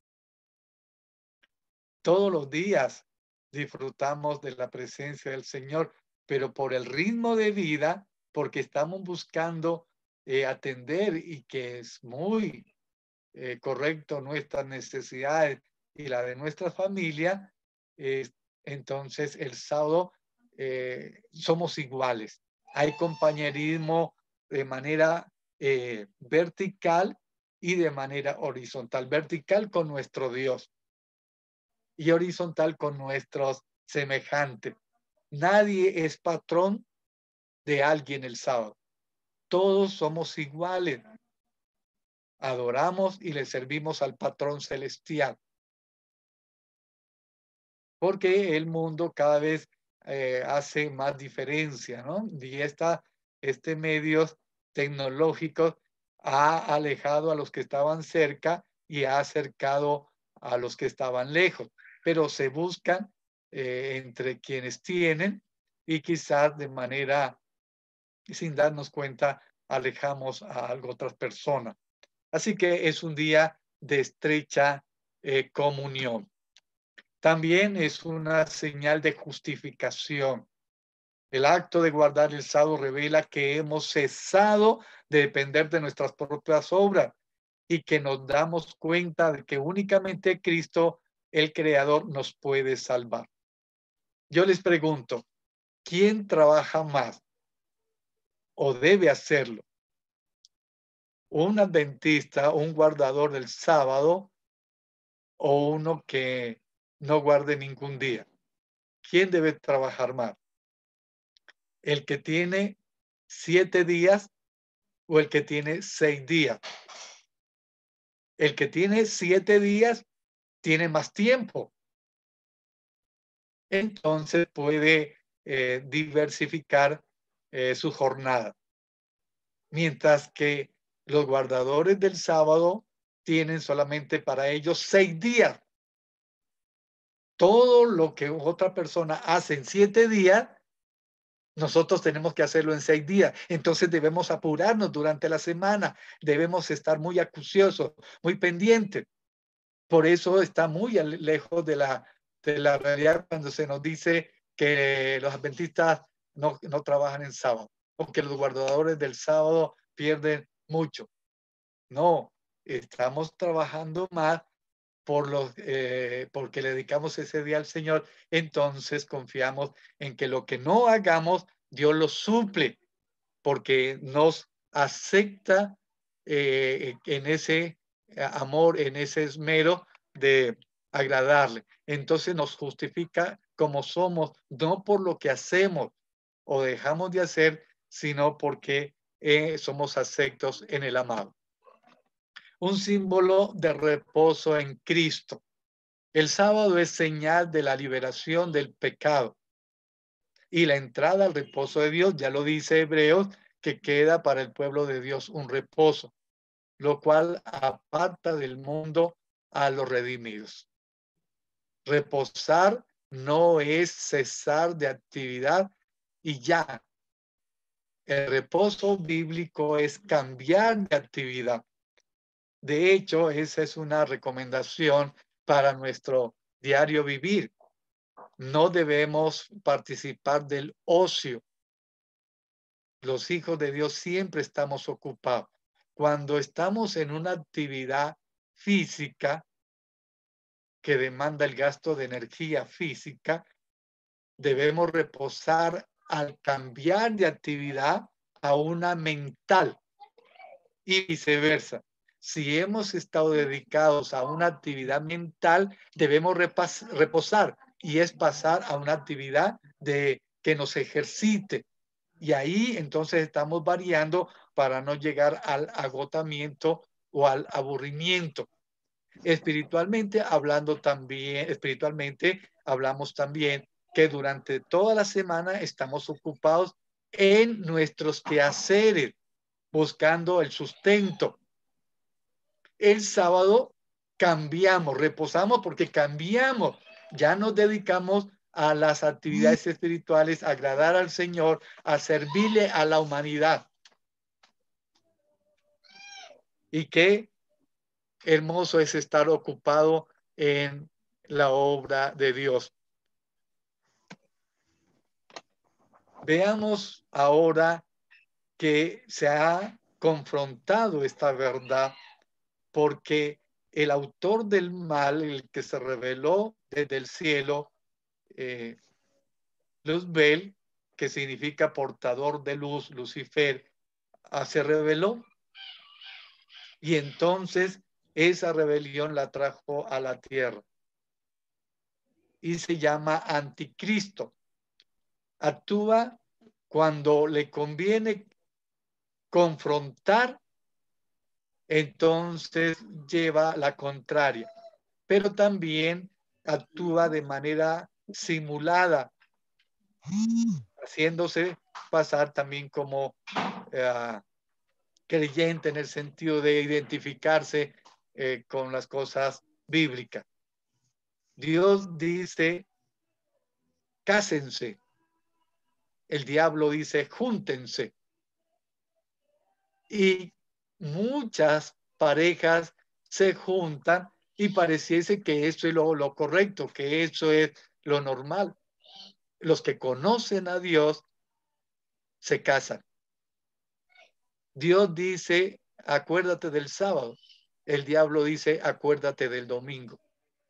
Todos los días disfrutamos de la presencia del Señor, pero por el ritmo de vida, porque estamos buscando atender, y que es muy correcto, nuestras necesidades y la de nuestra familia, entonces el sábado somos iguales. Hay compañerismo de manera vertical y de manera horizontal. Vertical con nuestro Dios y horizontal con nuestros semejantes. Nadie es patrón de alguien el sábado. Todos somos iguales. Adoramos y le servimos al patrón celestial. Porque el mundo cada vez hace más diferencia, ¿no? Y este medios tecnológicos ha alejado a los que estaban cerca y ha acercado a los que estaban lejos. Pero se buscan entre quienes tienen, y quizás de manera, sin darnos cuenta, alejamos a otras personas. Así que es un día de estrecha comunión. También es una señal de justificación. El acto de guardar el sábado revela que hemos cesado de depender de nuestras propias obras y que nos damos cuenta de que únicamente Cristo, el Creador, nos puede salvar. Yo les pregunto, ¿quién trabaja más o debe hacerlo? ¿Un adventista, un guardador del sábado, o uno que no guarde ningún día? ¿Quién debe trabajar más? ¿El que tiene 7 días o el que tiene 6 días? El que tiene 7 días tiene más tiempo. Entonces puede diversificar su jornada. Mientras que los guardadores del sábado tienen solamente para ellos 6 días. Todo lo que otra persona hace en 7 días, nosotros tenemos que hacerlo en 6 días. Entonces debemos apurarnos durante la semana. Debemos estar muy acuciosos, muy pendientes. Por eso está muy lejos de la realidad cuando se nos dice que los adventistas no trabajan en sábado, porque los guardadores del sábado pierden mucho. No, estamos trabajando más porque le dedicamos ese día al Señor. Entonces confiamos en que lo que no hagamos, Dios lo suple, porque nos acepta en ese amor, en ese esmero de agradarle. Entonces nos justifica como somos, no por lo que hacemos o dejamos de hacer, sino porque somos aceptos en el amado. Un símbolo de reposo en Cristo. El sábado es señal de la liberación del pecado y la entrada al reposo de Dios. Ya lo dice Hebreos, que queda para el pueblo de Dios un reposo, lo cual aparta del mundo a los redimidos. Reposar no es cesar de actividad y ya. El reposo bíblico es cambiar de actividad. De hecho, esa es una recomendación para nuestro diario vivir. No debemos participar del ocio. Los hijos de Dios siempre estamos ocupados. Cuando estamos en una actividad física que demanda el gasto de energía física, debemos reposar al cambiar de actividad a una mental y viceversa. Si hemos estado dedicados a una actividad mental, debemos reposar y es pasar a una actividad que nos ejercite. Y ahí entonces estamos variando para no llegar al agotamiento o al aburrimiento. Espiritualmente hablamos también que durante toda la semana estamos ocupados en nuestros quehaceres, buscando el sustento. El sábado cambiamos, reposamos porque cambiamos. Ya nos dedicamos a las actividades espirituales, a agradar al Señor, a servirle a la humanidad. Y qué hermoso es estar ocupado en la obra de Dios. Veamos ahora que se ha confrontado esta verdad, porque el autor del mal, el que se reveló desde el cielo, Luzbel, que significa portador de luz, Lucifer, se reveló. Y entonces esa rebelión la trajo a la tierra. Y se llama anticristo. Actúa cuando le conviene confrontar, entonces lleva la contraria. Pero también actúa de manera simulada, haciéndose pasar también como creyente en el sentido de identificarse con las cosas bíblicas. Dios dice, cásense. El diablo dice, júntense. Y muchas parejas se juntan y pareciese que eso es lo correcto, que eso es lo normal. Los que conocen a Dios se casan. Dios dice, acuérdate del sábado. El diablo dice, acuérdate del domingo.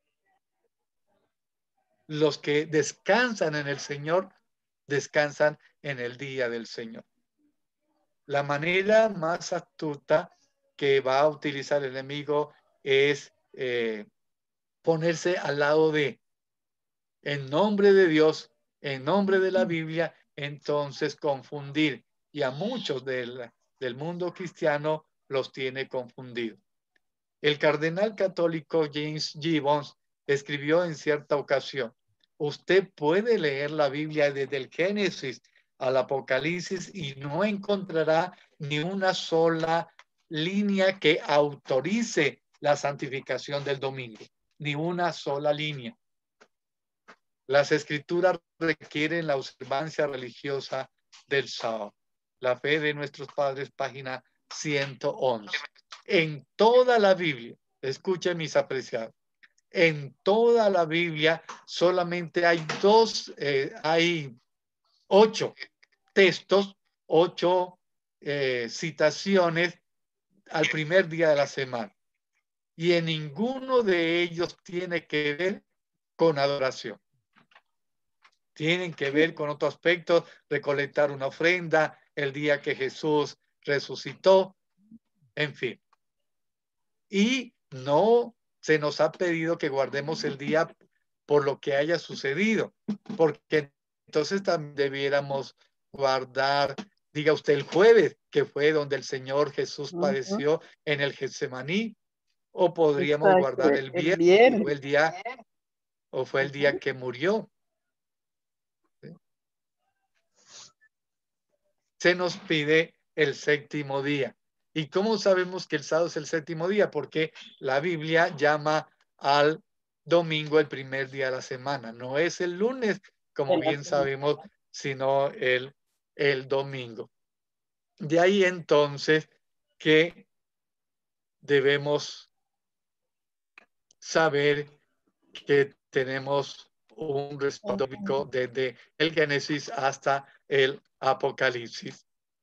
Los que descansan en el Señor, descansan en el día del Señor. La manera más astuta que va a utilizar el enemigo es ponerse al lado de, en nombre de Dios, en nombre de la Biblia, entonces confundir. Y a muchos del mundo cristiano los tiene confundidos. El cardenal católico James Gibbons escribió en cierta ocasión: usted puede leer la Biblia desde el Génesis al Apocalipsis y no encontrará ni una sola línea que autorice la santificación del domingo, ni una sola línea. Las escrituras requieren la observancia religiosa del sábado. La fe de nuestros padres, página 111. En toda la Biblia, escuchen mis apreciados, en toda la Biblia solamente hay hay 8 textos, 8 citaciones al primer día de la semana. Y en ninguno de ellos tiene que ver con adoración. Tienen que ver con otro aspecto, recolectar una ofrenda, el día que Jesús resucitó, en fin. Y no se nos ha pedido que guardemos el día por lo que haya sucedido, porque entonces también debiéramos guardar, diga usted, el jueves, que fue donde el Señor Jesús padeció en el Getsemaní, o podríamos guardar el viernes, fue el día que murió. Se nos pide el séptimo día. ¿Y cómo sabemos que el sábado es el séptimo día? Porque la Biblia llama al domingo el primer día de la semana. No es el lunes, como bien sabemos, sino el domingo. De ahí entonces que debemos saber que tenemos un respaldo bíblico desde el Génesis hasta el Apocalipsis.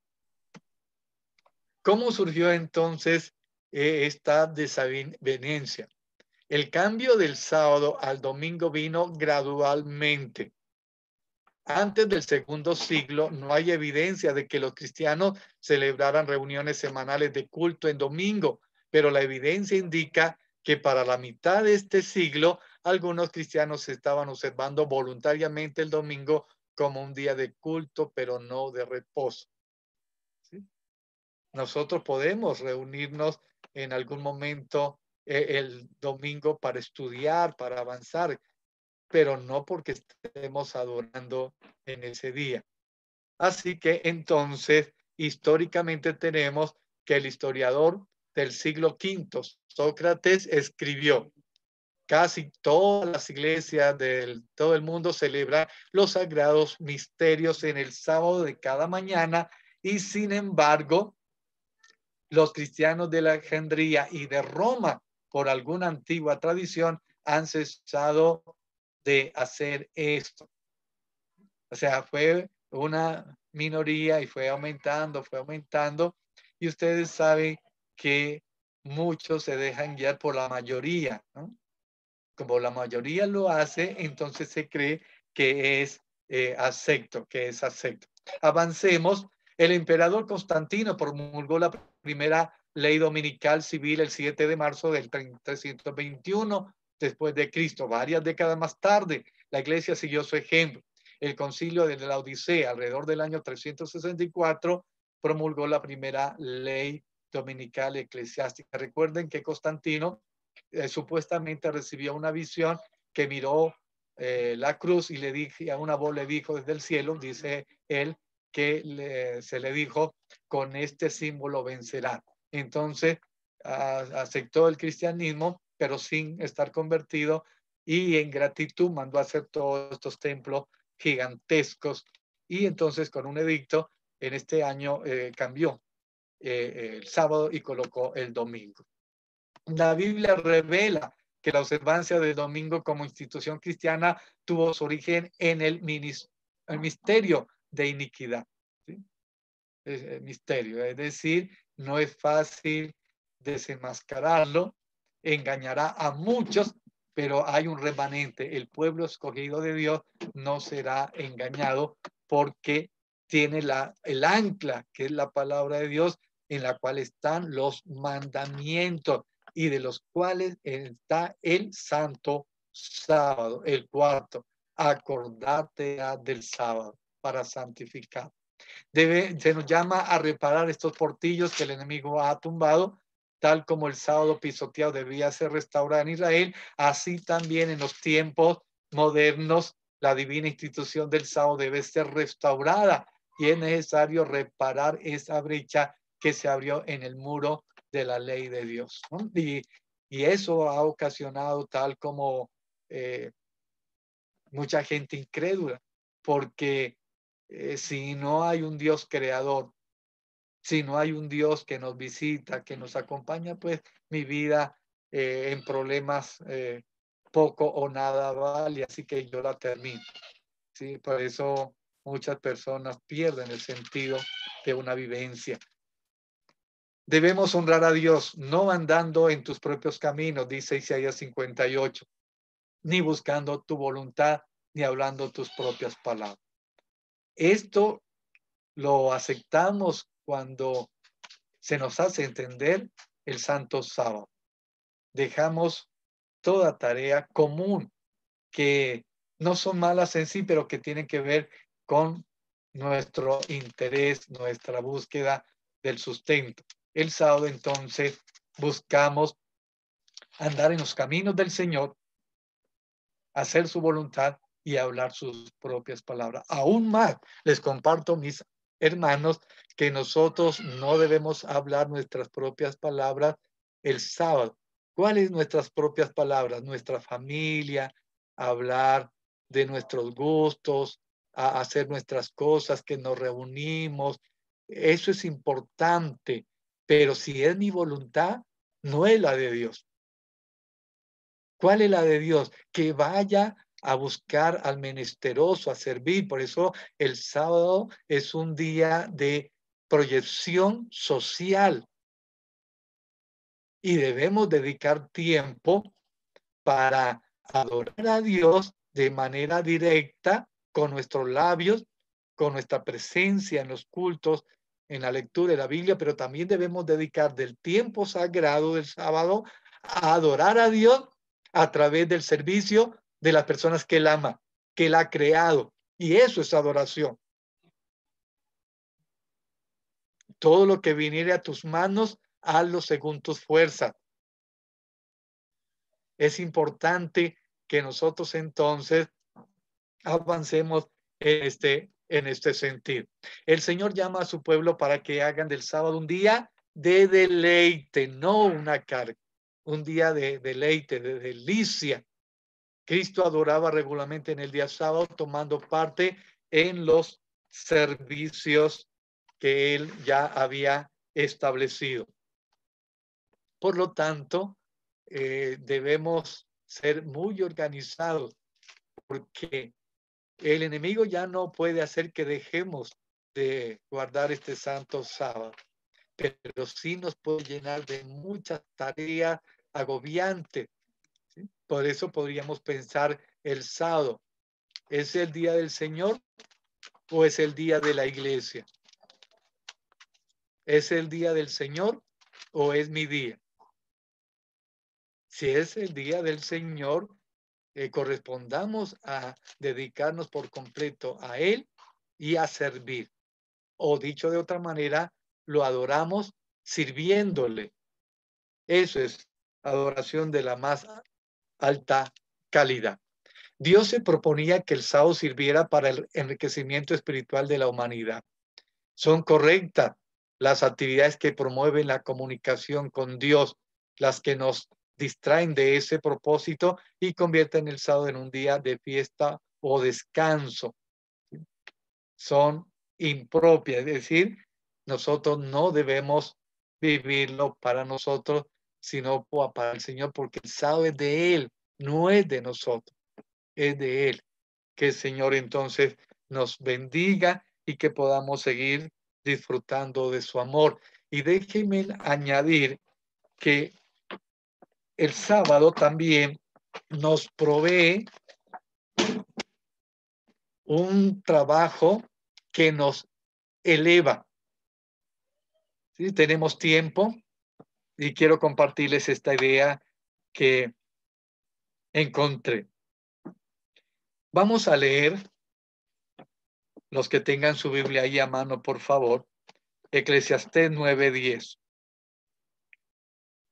¿Cómo surgió entonces esta desavenencia? El cambio del sábado al domingo vino gradualmente. Antes del segundo siglo no hay evidencia de que los cristianos celebraran reuniones semanales de culto en domingo, pero la evidencia indica que para la mitad de este siglo algunos cristianos estaban observando voluntariamente el domingo como un día de culto, pero no de reposo. ¿Sí? Nosotros podemos reunirnos en algún momento el domingo para estudiar, para avanzar, pero no porque estemos adorando en ese día. Así que entonces, históricamente tenemos que el historiador del siglo V, Sócrates, escribió: casi todas las iglesias de todo el mundo celebran los sagrados misterios en el sábado de cada mañana, y sin embargo, los cristianos de Alejandría y de Roma, por alguna antigua tradición, han cesado de hacer esto. O sea, fue una minoría y fue aumentando, y ustedes saben que muchos se dejan guiar por la mayoría, ¿no? Como la mayoría lo hace, entonces se cree que es acepto. Avancemos. El emperador Constantino promulgó la primera ley dominical civil el 7 de marzo del 321 después de Cristo. Varias décadas más tarde, la iglesia siguió su ejemplo. El concilio de la Odisea, alrededor del año 364, promulgó la primera ley dominical eclesiástica. Recuerden que Constantino supuestamente recibió una visión que miró la cruz y a una voz le dijo desde el cielo, dice él, que se le dijo: con este símbolo vencerá. Entonces aceptó el cristianismo, pero sin estar convertido, y en gratitud mandó a hacer todos estos templos gigantescos, y entonces con un edicto en este año cambió el sábado y colocó el domingo. La Biblia revela que la observancia del domingo como institución cristiana tuvo su origen en el misterio de iniquidad. ¿Sí? El misterio, es decir, no es fácil desenmascararlo, engañará a muchos, pero hay un remanente. El pueblo escogido de Dios no será engañado porque tiene el ancla, que es la palabra de Dios, en la cual están los mandamientos, y de los cuales está el santo sábado, el cuarto. Acordate del sábado para santificar. Se nos llama a reparar estos portillos que el enemigo ha tumbado, tal como el sábado pisoteado debía ser restaurado en Israel, así también en los tiempos modernos la divina institución del sábado debe ser restaurada y es necesario reparar esa brecha que se abrió en el muro de la ley de Dios, ¿no? Y eso ha ocasionado tal como mucha gente incrédula, porque si no hay un Dios creador, si no hay un Dios que nos visita, que nos acompaña, pues mi vida en problemas poco o nada vale, así que yo la termino. ¿Sí? Por eso muchas personas pierden el sentido de una vivencia. Debemos honrar a Dios, no andando en tus propios caminos, dice Isaías 58, ni buscando tu voluntad, ni hablando tus propias palabras. Esto lo aceptamos cuando se nos hace entender el Santo Sábado. Dejamos toda tarea común que no son malas en sí, pero que tienen que ver con nuestro interés, nuestra búsqueda del sustento. El sábado, entonces, buscamos andar en los caminos del Señor, hacer su voluntad y hablar sus propias palabras. Aún más, les comparto, mis hermanos, que nosotros no debemos hablar nuestras propias palabras el sábado. ¿Cuáles nuestras propias palabras? Nuestra familia, hablar de nuestros gustos, a hacer nuestras cosas, que nos reunimos. Eso es importante, pero si es mi voluntad, no es la de Dios. ¿Cuál es la de Dios? Que vaya a buscar al menesteroso, a servir. Por eso el sábado es un día de proyección social y debemos dedicar tiempo para adorar a Dios de manera directa con nuestros labios, con nuestra presencia en los cultos, en la lectura de la Biblia, pero también debemos dedicar del tiempo sagrado del sábado a adorar a Dios a través del servicio de las personas que Él ama, que Él ha creado. Y eso es adoración. Todo lo que viniere a tus manos, hazlo según tus fuerzas. Es importante que nosotros entonces avancemos en este sentido. El Señor llama a su pueblo para que hagan del sábado un día de deleite, no una carga, un día de deleite, de delicia. Cristo adoraba regularmente en el día sábado, tomando parte en los servicios que Él ya había establecido. Por lo tanto, debemos ser muy organizados, porque el enemigo ya no puede hacer que dejemos de guardar este santo sábado, pero sí nos puede llenar de muchas tareas agobiantes. ¿Sí? Por eso podríamos pensar el sábado, ¿es el día del Señor o es el día de la iglesia? ¿Es el día del Señor o es mi día? Si es el día del Señor, correspondamos a dedicarnos por completo a Él y a servir. O dicho de otra manera, lo adoramos sirviéndole. Eso es adoración de la más alta calidad. Dios se proponía que el sábado sirviera para el enriquecimiento espiritual de la humanidad. Son correctas las actividades que promueven la comunicación con Dios, las que nos distraen de ese propósito y convierten el sábado en un día de fiesta o descanso. Son impropias, es decir, nosotros no debemos vivirlo para nosotros, sino para el Señor, porque el sábado es de Él, no es de nosotros, es de Él. Que el Señor entonces nos bendiga y que podamos seguir disfrutando de su amor. Y déjenme añadir que el sábado también nos provee un trabajo que nos eleva. ¿Sí? Tenemos tiempo y quiero compartirles esta idea que encontré. Vamos a leer, los que tengan su Biblia ahí a mano, por favor, Eclesiastés 9:10.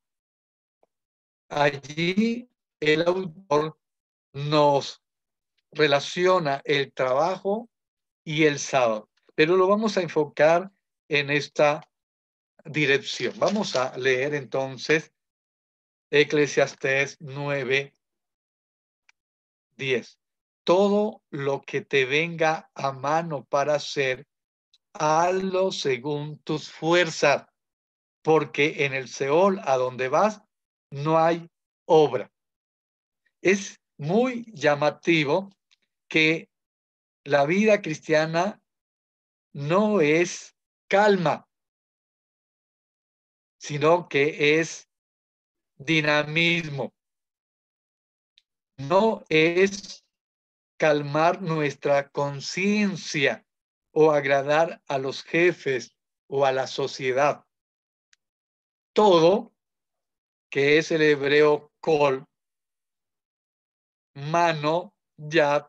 allí el autor nos relaciona el trabajo y el sábado, pero lo vamos a enfocar en esta dirección. Vamos a leer entonces Eclesiastés 9:10. Todo lo que te venga a mano para hacer, hazlo según tus fuerzas, porque en el Seol a donde vas no hay obra. Es muy llamativo que la vida cristiana no es calma, sino que es dinamismo. No es calmar nuestra conciencia o agradar a los jefes o a la sociedad. Todo, que es el hebreo kol, mano, yad,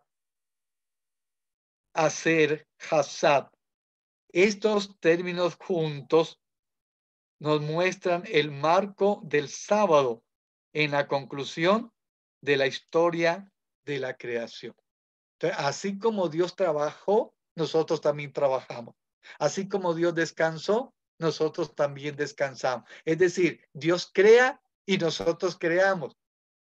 hacer, hasad. Estos términos juntos nos muestran el marco del sábado en la conclusión de la historia de la creación. Entonces, así como Dios trabajó, nosotros también trabajamos. Así como Dios descansó, nosotros también descansamos. Es decir, Dios crea y nosotros creamos.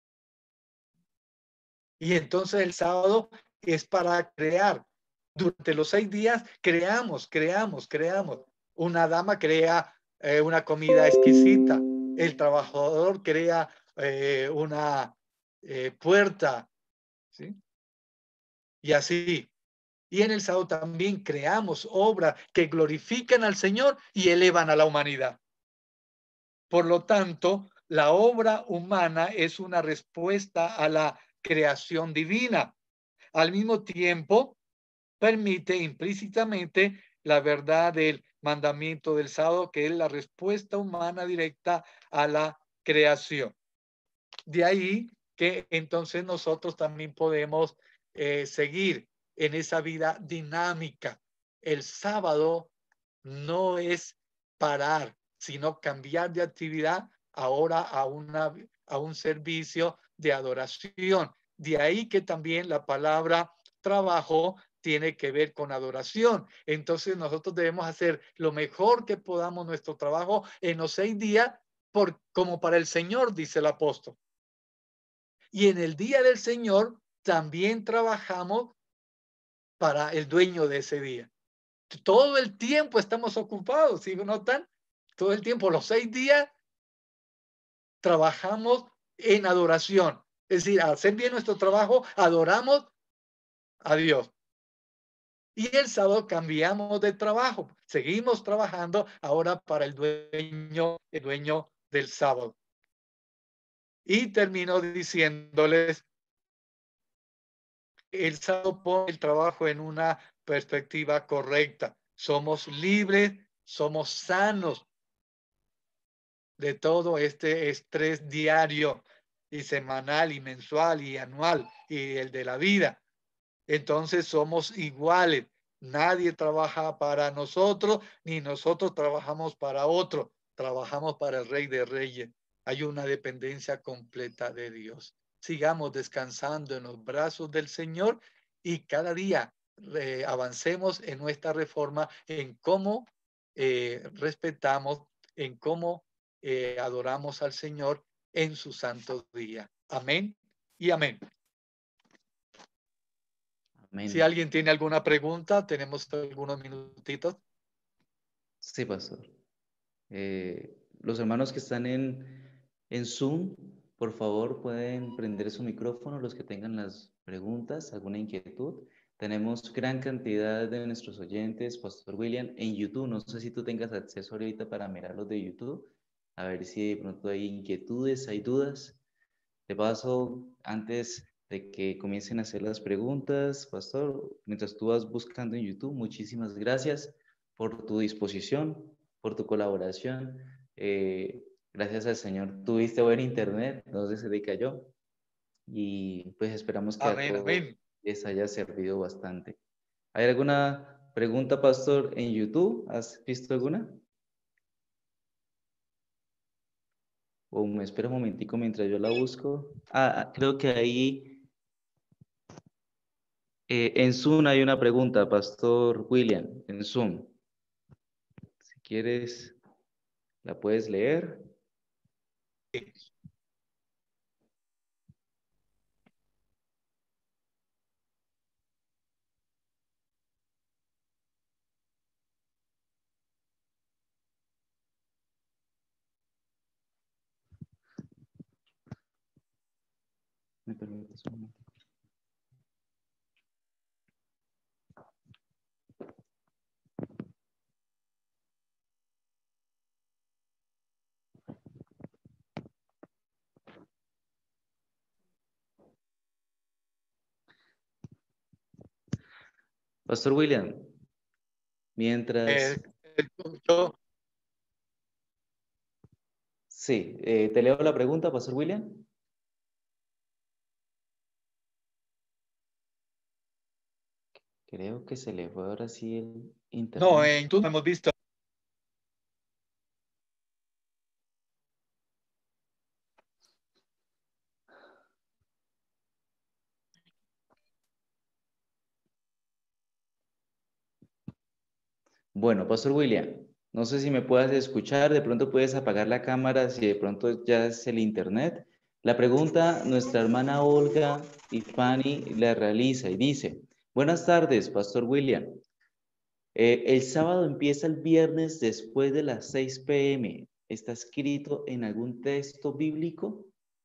Y entonces el sábado es para crear. Durante los 6 días creamos. Una dama crea una comida exquisita. El trabajador crea una puerta, ¿sí? Y así. Y en el sábado también creamos obras que glorifican al Señor y elevan a la humanidad. Por lo tanto, la obra humana es una respuesta a la creación divina. Al mismo tiempo, permite implícitamente la verdad del mandamiento del sábado, que es la respuesta humana directa a la creación. De ahí que entonces nosotros también podemos seguir en esa vida dinámica. El sábado no es parar, sino cambiar de actividad ahora a un servicio de adoración. De ahí que también la palabra trabajo tiene que ver con adoración. Entonces nosotros debemos hacer lo mejor que podamos nuestro trabajo en los 6 días, como para el Señor, dice el apóstol. Y en el día del Señor también trabajamos para el dueño de ese día. Todo el tiempo estamos ocupados, ¿sí notan? Todo el tiempo, los 6 días, trabajamos en adoración. Es decir, al hacer bien nuestro trabajo, adoramos a Dios. Y el sábado cambiamos de trabajo. Seguimos trabajando ahora para el dueño del sábado. Y termino diciéndoles, el sábado pone el trabajo en una perspectiva correcta. Somos libres, somos sanos de todo este estrés diario y semanal y mensual y anual y el de la vida. Entonces somos iguales. Nadie trabaja para nosotros, ni nosotros trabajamos para otro. Trabajamos para el Rey de Reyes. Hay una dependencia completa de Dios. Sigamos descansando en los brazos del Señor y cada día avancemos en nuestra reforma, en cómo respetamos, en cómo adoramos al Señor en su santo día. Amén y amén. Amén. Si alguien tiene alguna pregunta, tenemos algunos minutitos. Sí, pastor. Los hermanos que están en Zoom, por favor, pueden prender su micrófono, los que tengan las preguntas, alguna inquietud. Tenemos gran cantidad de nuestros oyentes, Pastor William, en YouTube. No sé si tú tengas acceso ahorita para mirar los de YouTube, a ver si de pronto hay inquietudes, hay dudas. De paso, antes de que comiencen a hacer las preguntas, Pastor, mientras tú vas buscando en YouTube, muchísimas gracias por tu disposición, por tu colaboración. Gracias al Señor tuviste buen internet, no sé si se te cayó. Y pues esperamos que Amén, a todos amén. les haya servido bastante. ¿Hay alguna pregunta, Pastor, en YouTube? ¿Has visto alguna? O me espera un momentico mientras yo la busco. Creo que ahí en Zoom hay una pregunta, Pastor William, en Zoom. Si quieres, la puedes leer. ¿Me permites un momento? Pastor William, mientras... Sí, ¿te leo la pregunta, Pastor William? Creo que se le fue ahora sí el internet. No, en YouTube hemos visto. Bueno, Pastor William, no sé si me puedas escuchar, de pronto puedes apagar la cámara si de pronto ya es el internet. La pregunta nuestra hermana Olga y Fanny la realiza y dice, buenas tardes, Pastor William. El sábado empieza el viernes después de las 6 p.m. ¿Está escrito en algún texto bíblico?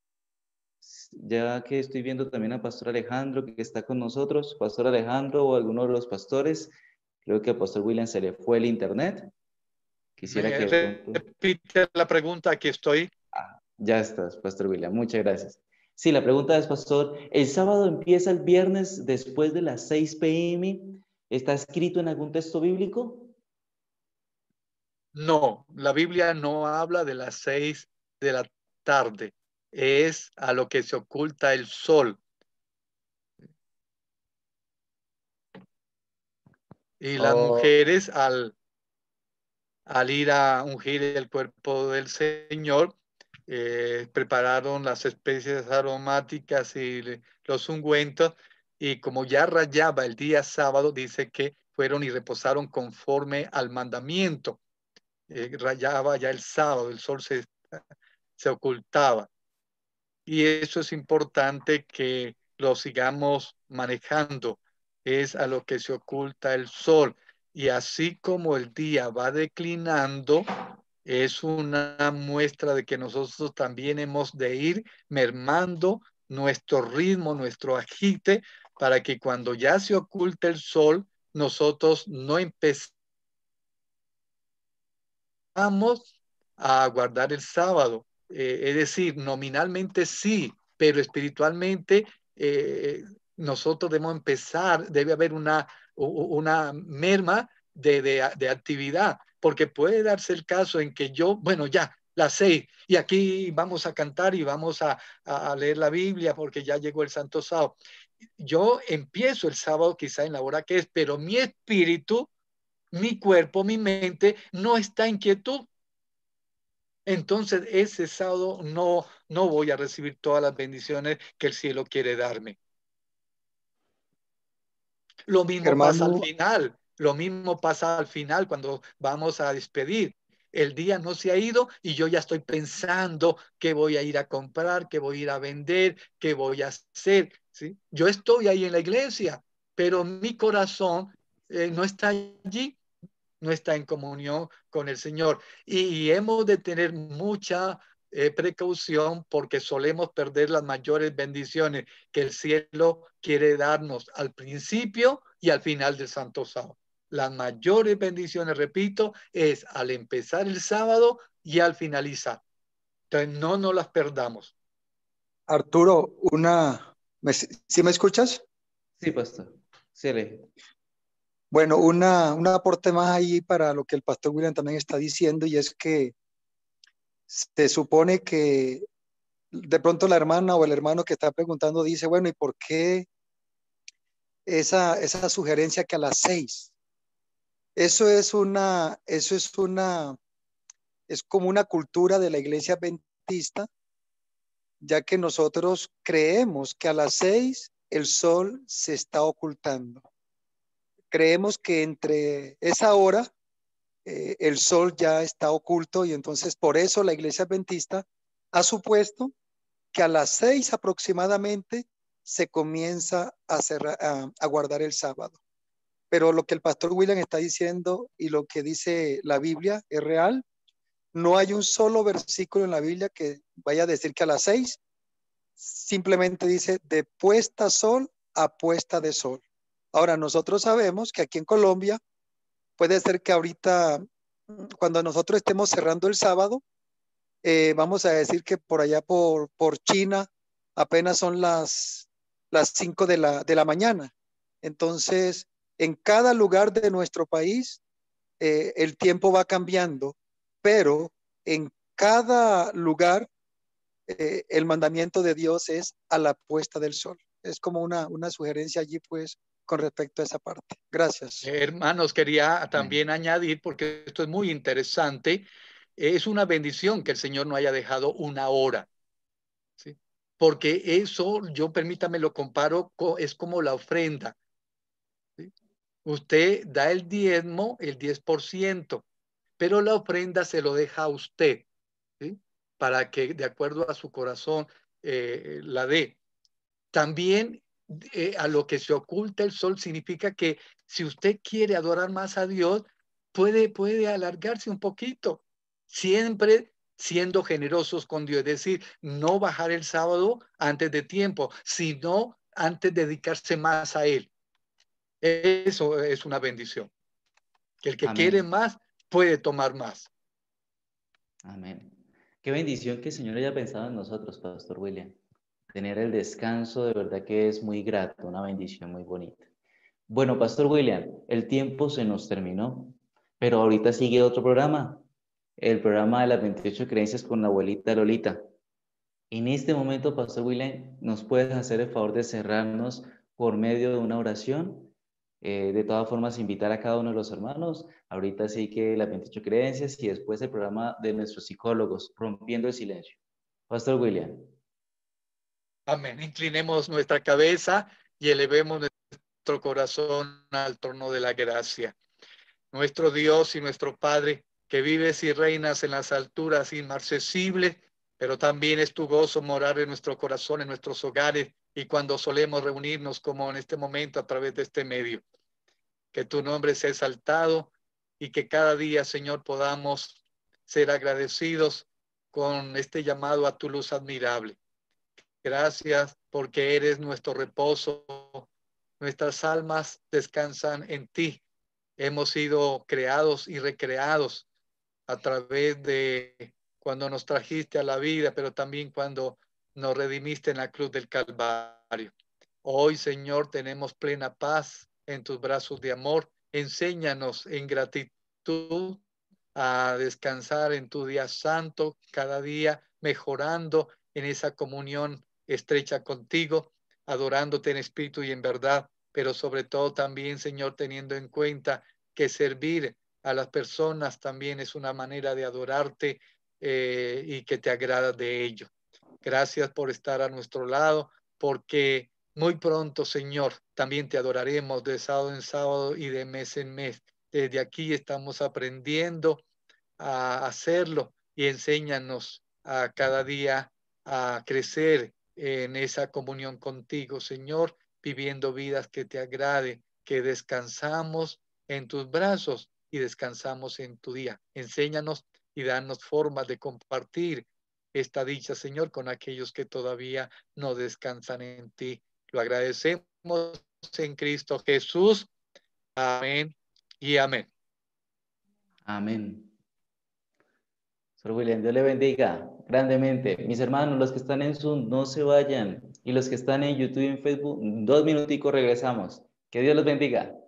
Ya que estoy viendo también a Pastor Alejandro que está con nosotros, Pastor Alejandro o alguno de los pastores, creo que a Pastor William se le fue el internet. Quisiera que... Repite la pregunta, aquí estoy. Ya estás, Pastor William, muchas gracias. Sí, la pregunta es, Pastor, ¿el sábado empieza el viernes después de las 6 p.m.? ¿Está escrito en algún texto bíblico? No, la Biblia no habla de las 6 de la tarde. Es a lo que se oculta el sol. Y las mujeres al ir a ungir el cuerpo del Señor, prepararon las especies aromáticas y los ungüentos, y como ya rayaba el día sábado, dice que fueron y reposaron conforme al mandamiento. Rayaba ya el sábado, el sol se ocultaba. Y eso es importante que lo sigamos manejando. Es a lo que se oculta el sol. Y así como el día va declinando, es una muestra de que nosotros también hemos de ir mermando nuestro ritmo, nuestro agite, para que cuando ya se oculte el sol, nosotros no empecemos a guardar el sábado. Es decir, nominalmente sí, pero espiritualmente nosotros debemos empezar, debe haber una merma de actividad, porque puede darse el caso en que yo, bueno, ya, las 6, y aquí vamos a cantar y vamos a leer la Biblia porque ya llegó el Santo Sábado. Yo empiezo el sábado quizá en la hora que es, pero mi espíritu, mi cuerpo, mi mente no está en quietud. Entonces ese sábado no voy a recibir todas las bendiciones que el cielo quiere darme. Lo mismo pasa al final, lo mismo pasa al final cuando vamos a despedir. El día no se ha ido y yo ya estoy pensando qué voy a ir a comprar, qué voy a ir a vender, qué voy a hacer, ¿sí? Yo estoy ahí en la iglesia, pero mi corazón no está allí, no está en comunión con el Señor. Y hemos de tener mucha precaución porque solemos perder las mayores bendiciones que el cielo quiere darnos al principio y al final del Santo Sábado. Las mayores bendiciones, repito, es al empezar el sábado y al finalizar. Entonces no nos las perdamos. Arturo, ¿sí me escuchas? Sí, pastor. Sí, Bueno, un aporte más ahí para lo que el pastor William también está diciendo, y es que se supone que de pronto la hermana o el hermano que está preguntando dice, bueno, ¿y por qué esa sugerencia que a las 6? Es como una cultura de la iglesia Adventista, ya que nosotros creemos que a las 6 el sol se está ocultando. Creemos que entre esa hora el sol ya está oculto, y entonces por eso la Iglesia Adventista ha supuesto que a las 6 aproximadamente se comienza a guardar el sábado. Pero lo que el pastor William está diciendo y lo que dice la Biblia es real. No hay un solo versículo en la Biblia que vaya a decir que a las 6, simplemente dice de puesta sol a puesta de sol. Ahora, nosotros sabemos que aquí en Colombia puede ser que ahorita, cuando nosotros estemos cerrando el sábado, vamos a decir que por allá por China apenas son las 5 de la mañana. Entonces, en cada lugar de nuestro país, el tiempo va cambiando, pero en cada lugar, el mandamiento de Dios es a la puesta del sol. Es como una sugerencia allí, pues, con respecto a esa parte. Gracias. Hermanos, quería también añadir, porque esto es muy interesante, es una bendición que el Señor no haya dejado una hora, ¿sí? Porque eso, yo permítame lo comparo, es como la ofrenda, ¿sí? Usted da el diezmo, el 10%, pero la ofrenda se lo deja a usted, ¿sí? Para que de acuerdo a su corazón la dé. También a lo que se oculta el sol significa que si usted quiere adorar más a Dios, puede alargarse un poquito, siempre siendo generosos con Dios, es decir, no bajar el sábado antes de tiempo, sino antes de dedicarse más a Él. Eso es una bendición. Que el que Amén. quiere más puede tomar más. Amén. Qué bendición que el Señor haya pensado en nosotros, Pastor William. Tener el descanso de verdad que es muy grato, una bendición muy bonita. Bueno, Pastor William, el tiempo se nos terminó, pero ahorita sigue otro programa, el programa de las 28 creencias con la abuelita Lolita. En este momento, Pastor William, ¿nos puedes hacer el favor de cerrarnos por medio de una oración? De todas formas, invitar a cada uno de los hermanos. Ahorita sí que las 28 creencias y después el programa de nuestros psicólogos, Rompiendo el Silencio. Pastor William. Amén. Inclinemos nuestra cabeza y elevemos nuestro corazón al trono de la gracia. Nuestro Dios y nuestro Padre, que vives y reinas en las alturas inmarcesibles, pero también es tu gozo morar en nuestro corazón, en nuestros hogares, y cuando solemos reunirnos como en este momento a través de este medio. Que tu nombre sea exaltado y que cada día, Señor, podamos ser agradecidos con este llamado a tu luz admirable. Gracias porque eres nuestro reposo. Nuestras almas descansan en ti. Hemos sido creados y recreados a través de cuando nos trajiste a la vida, pero también cuando nos redimiste en la cruz del Calvario. Hoy, Señor, tenemos plena paz en tus brazos de amor. Enséñanos en gratitud a descansar en tu día santo, cada día mejorando en esa comunión estrecha contigo, adorándote en espíritu y en verdad, pero sobre todo también, Señor, teniendo en cuenta que servir a las personas también es una manera de adorarte y que te agrada de ello. Gracias por estar a nuestro lado, porque muy pronto, Señor, también te adoraremos de sábado en sábado y de mes en mes. Desde aquí estamos aprendiendo a hacerlo y enséñanos a cada día a crecer en esa comunión contigo, Señor, viviendo vidas que te agrade, que descansamos en tus brazos y descansamos en tu día. Enséñanos y danos formas de compartir esta dicha, Señor, con aquellos que todavía no descansan en ti. Lo agradecemos en Cristo Jesús. Amén y amén. Amén. Sor William, Dios le bendiga grandemente. Mis hermanos, los que están en Zoom, no se vayan. Y los que están en YouTube y en Facebook, 2 minuticos regresamos. Que Dios los bendiga.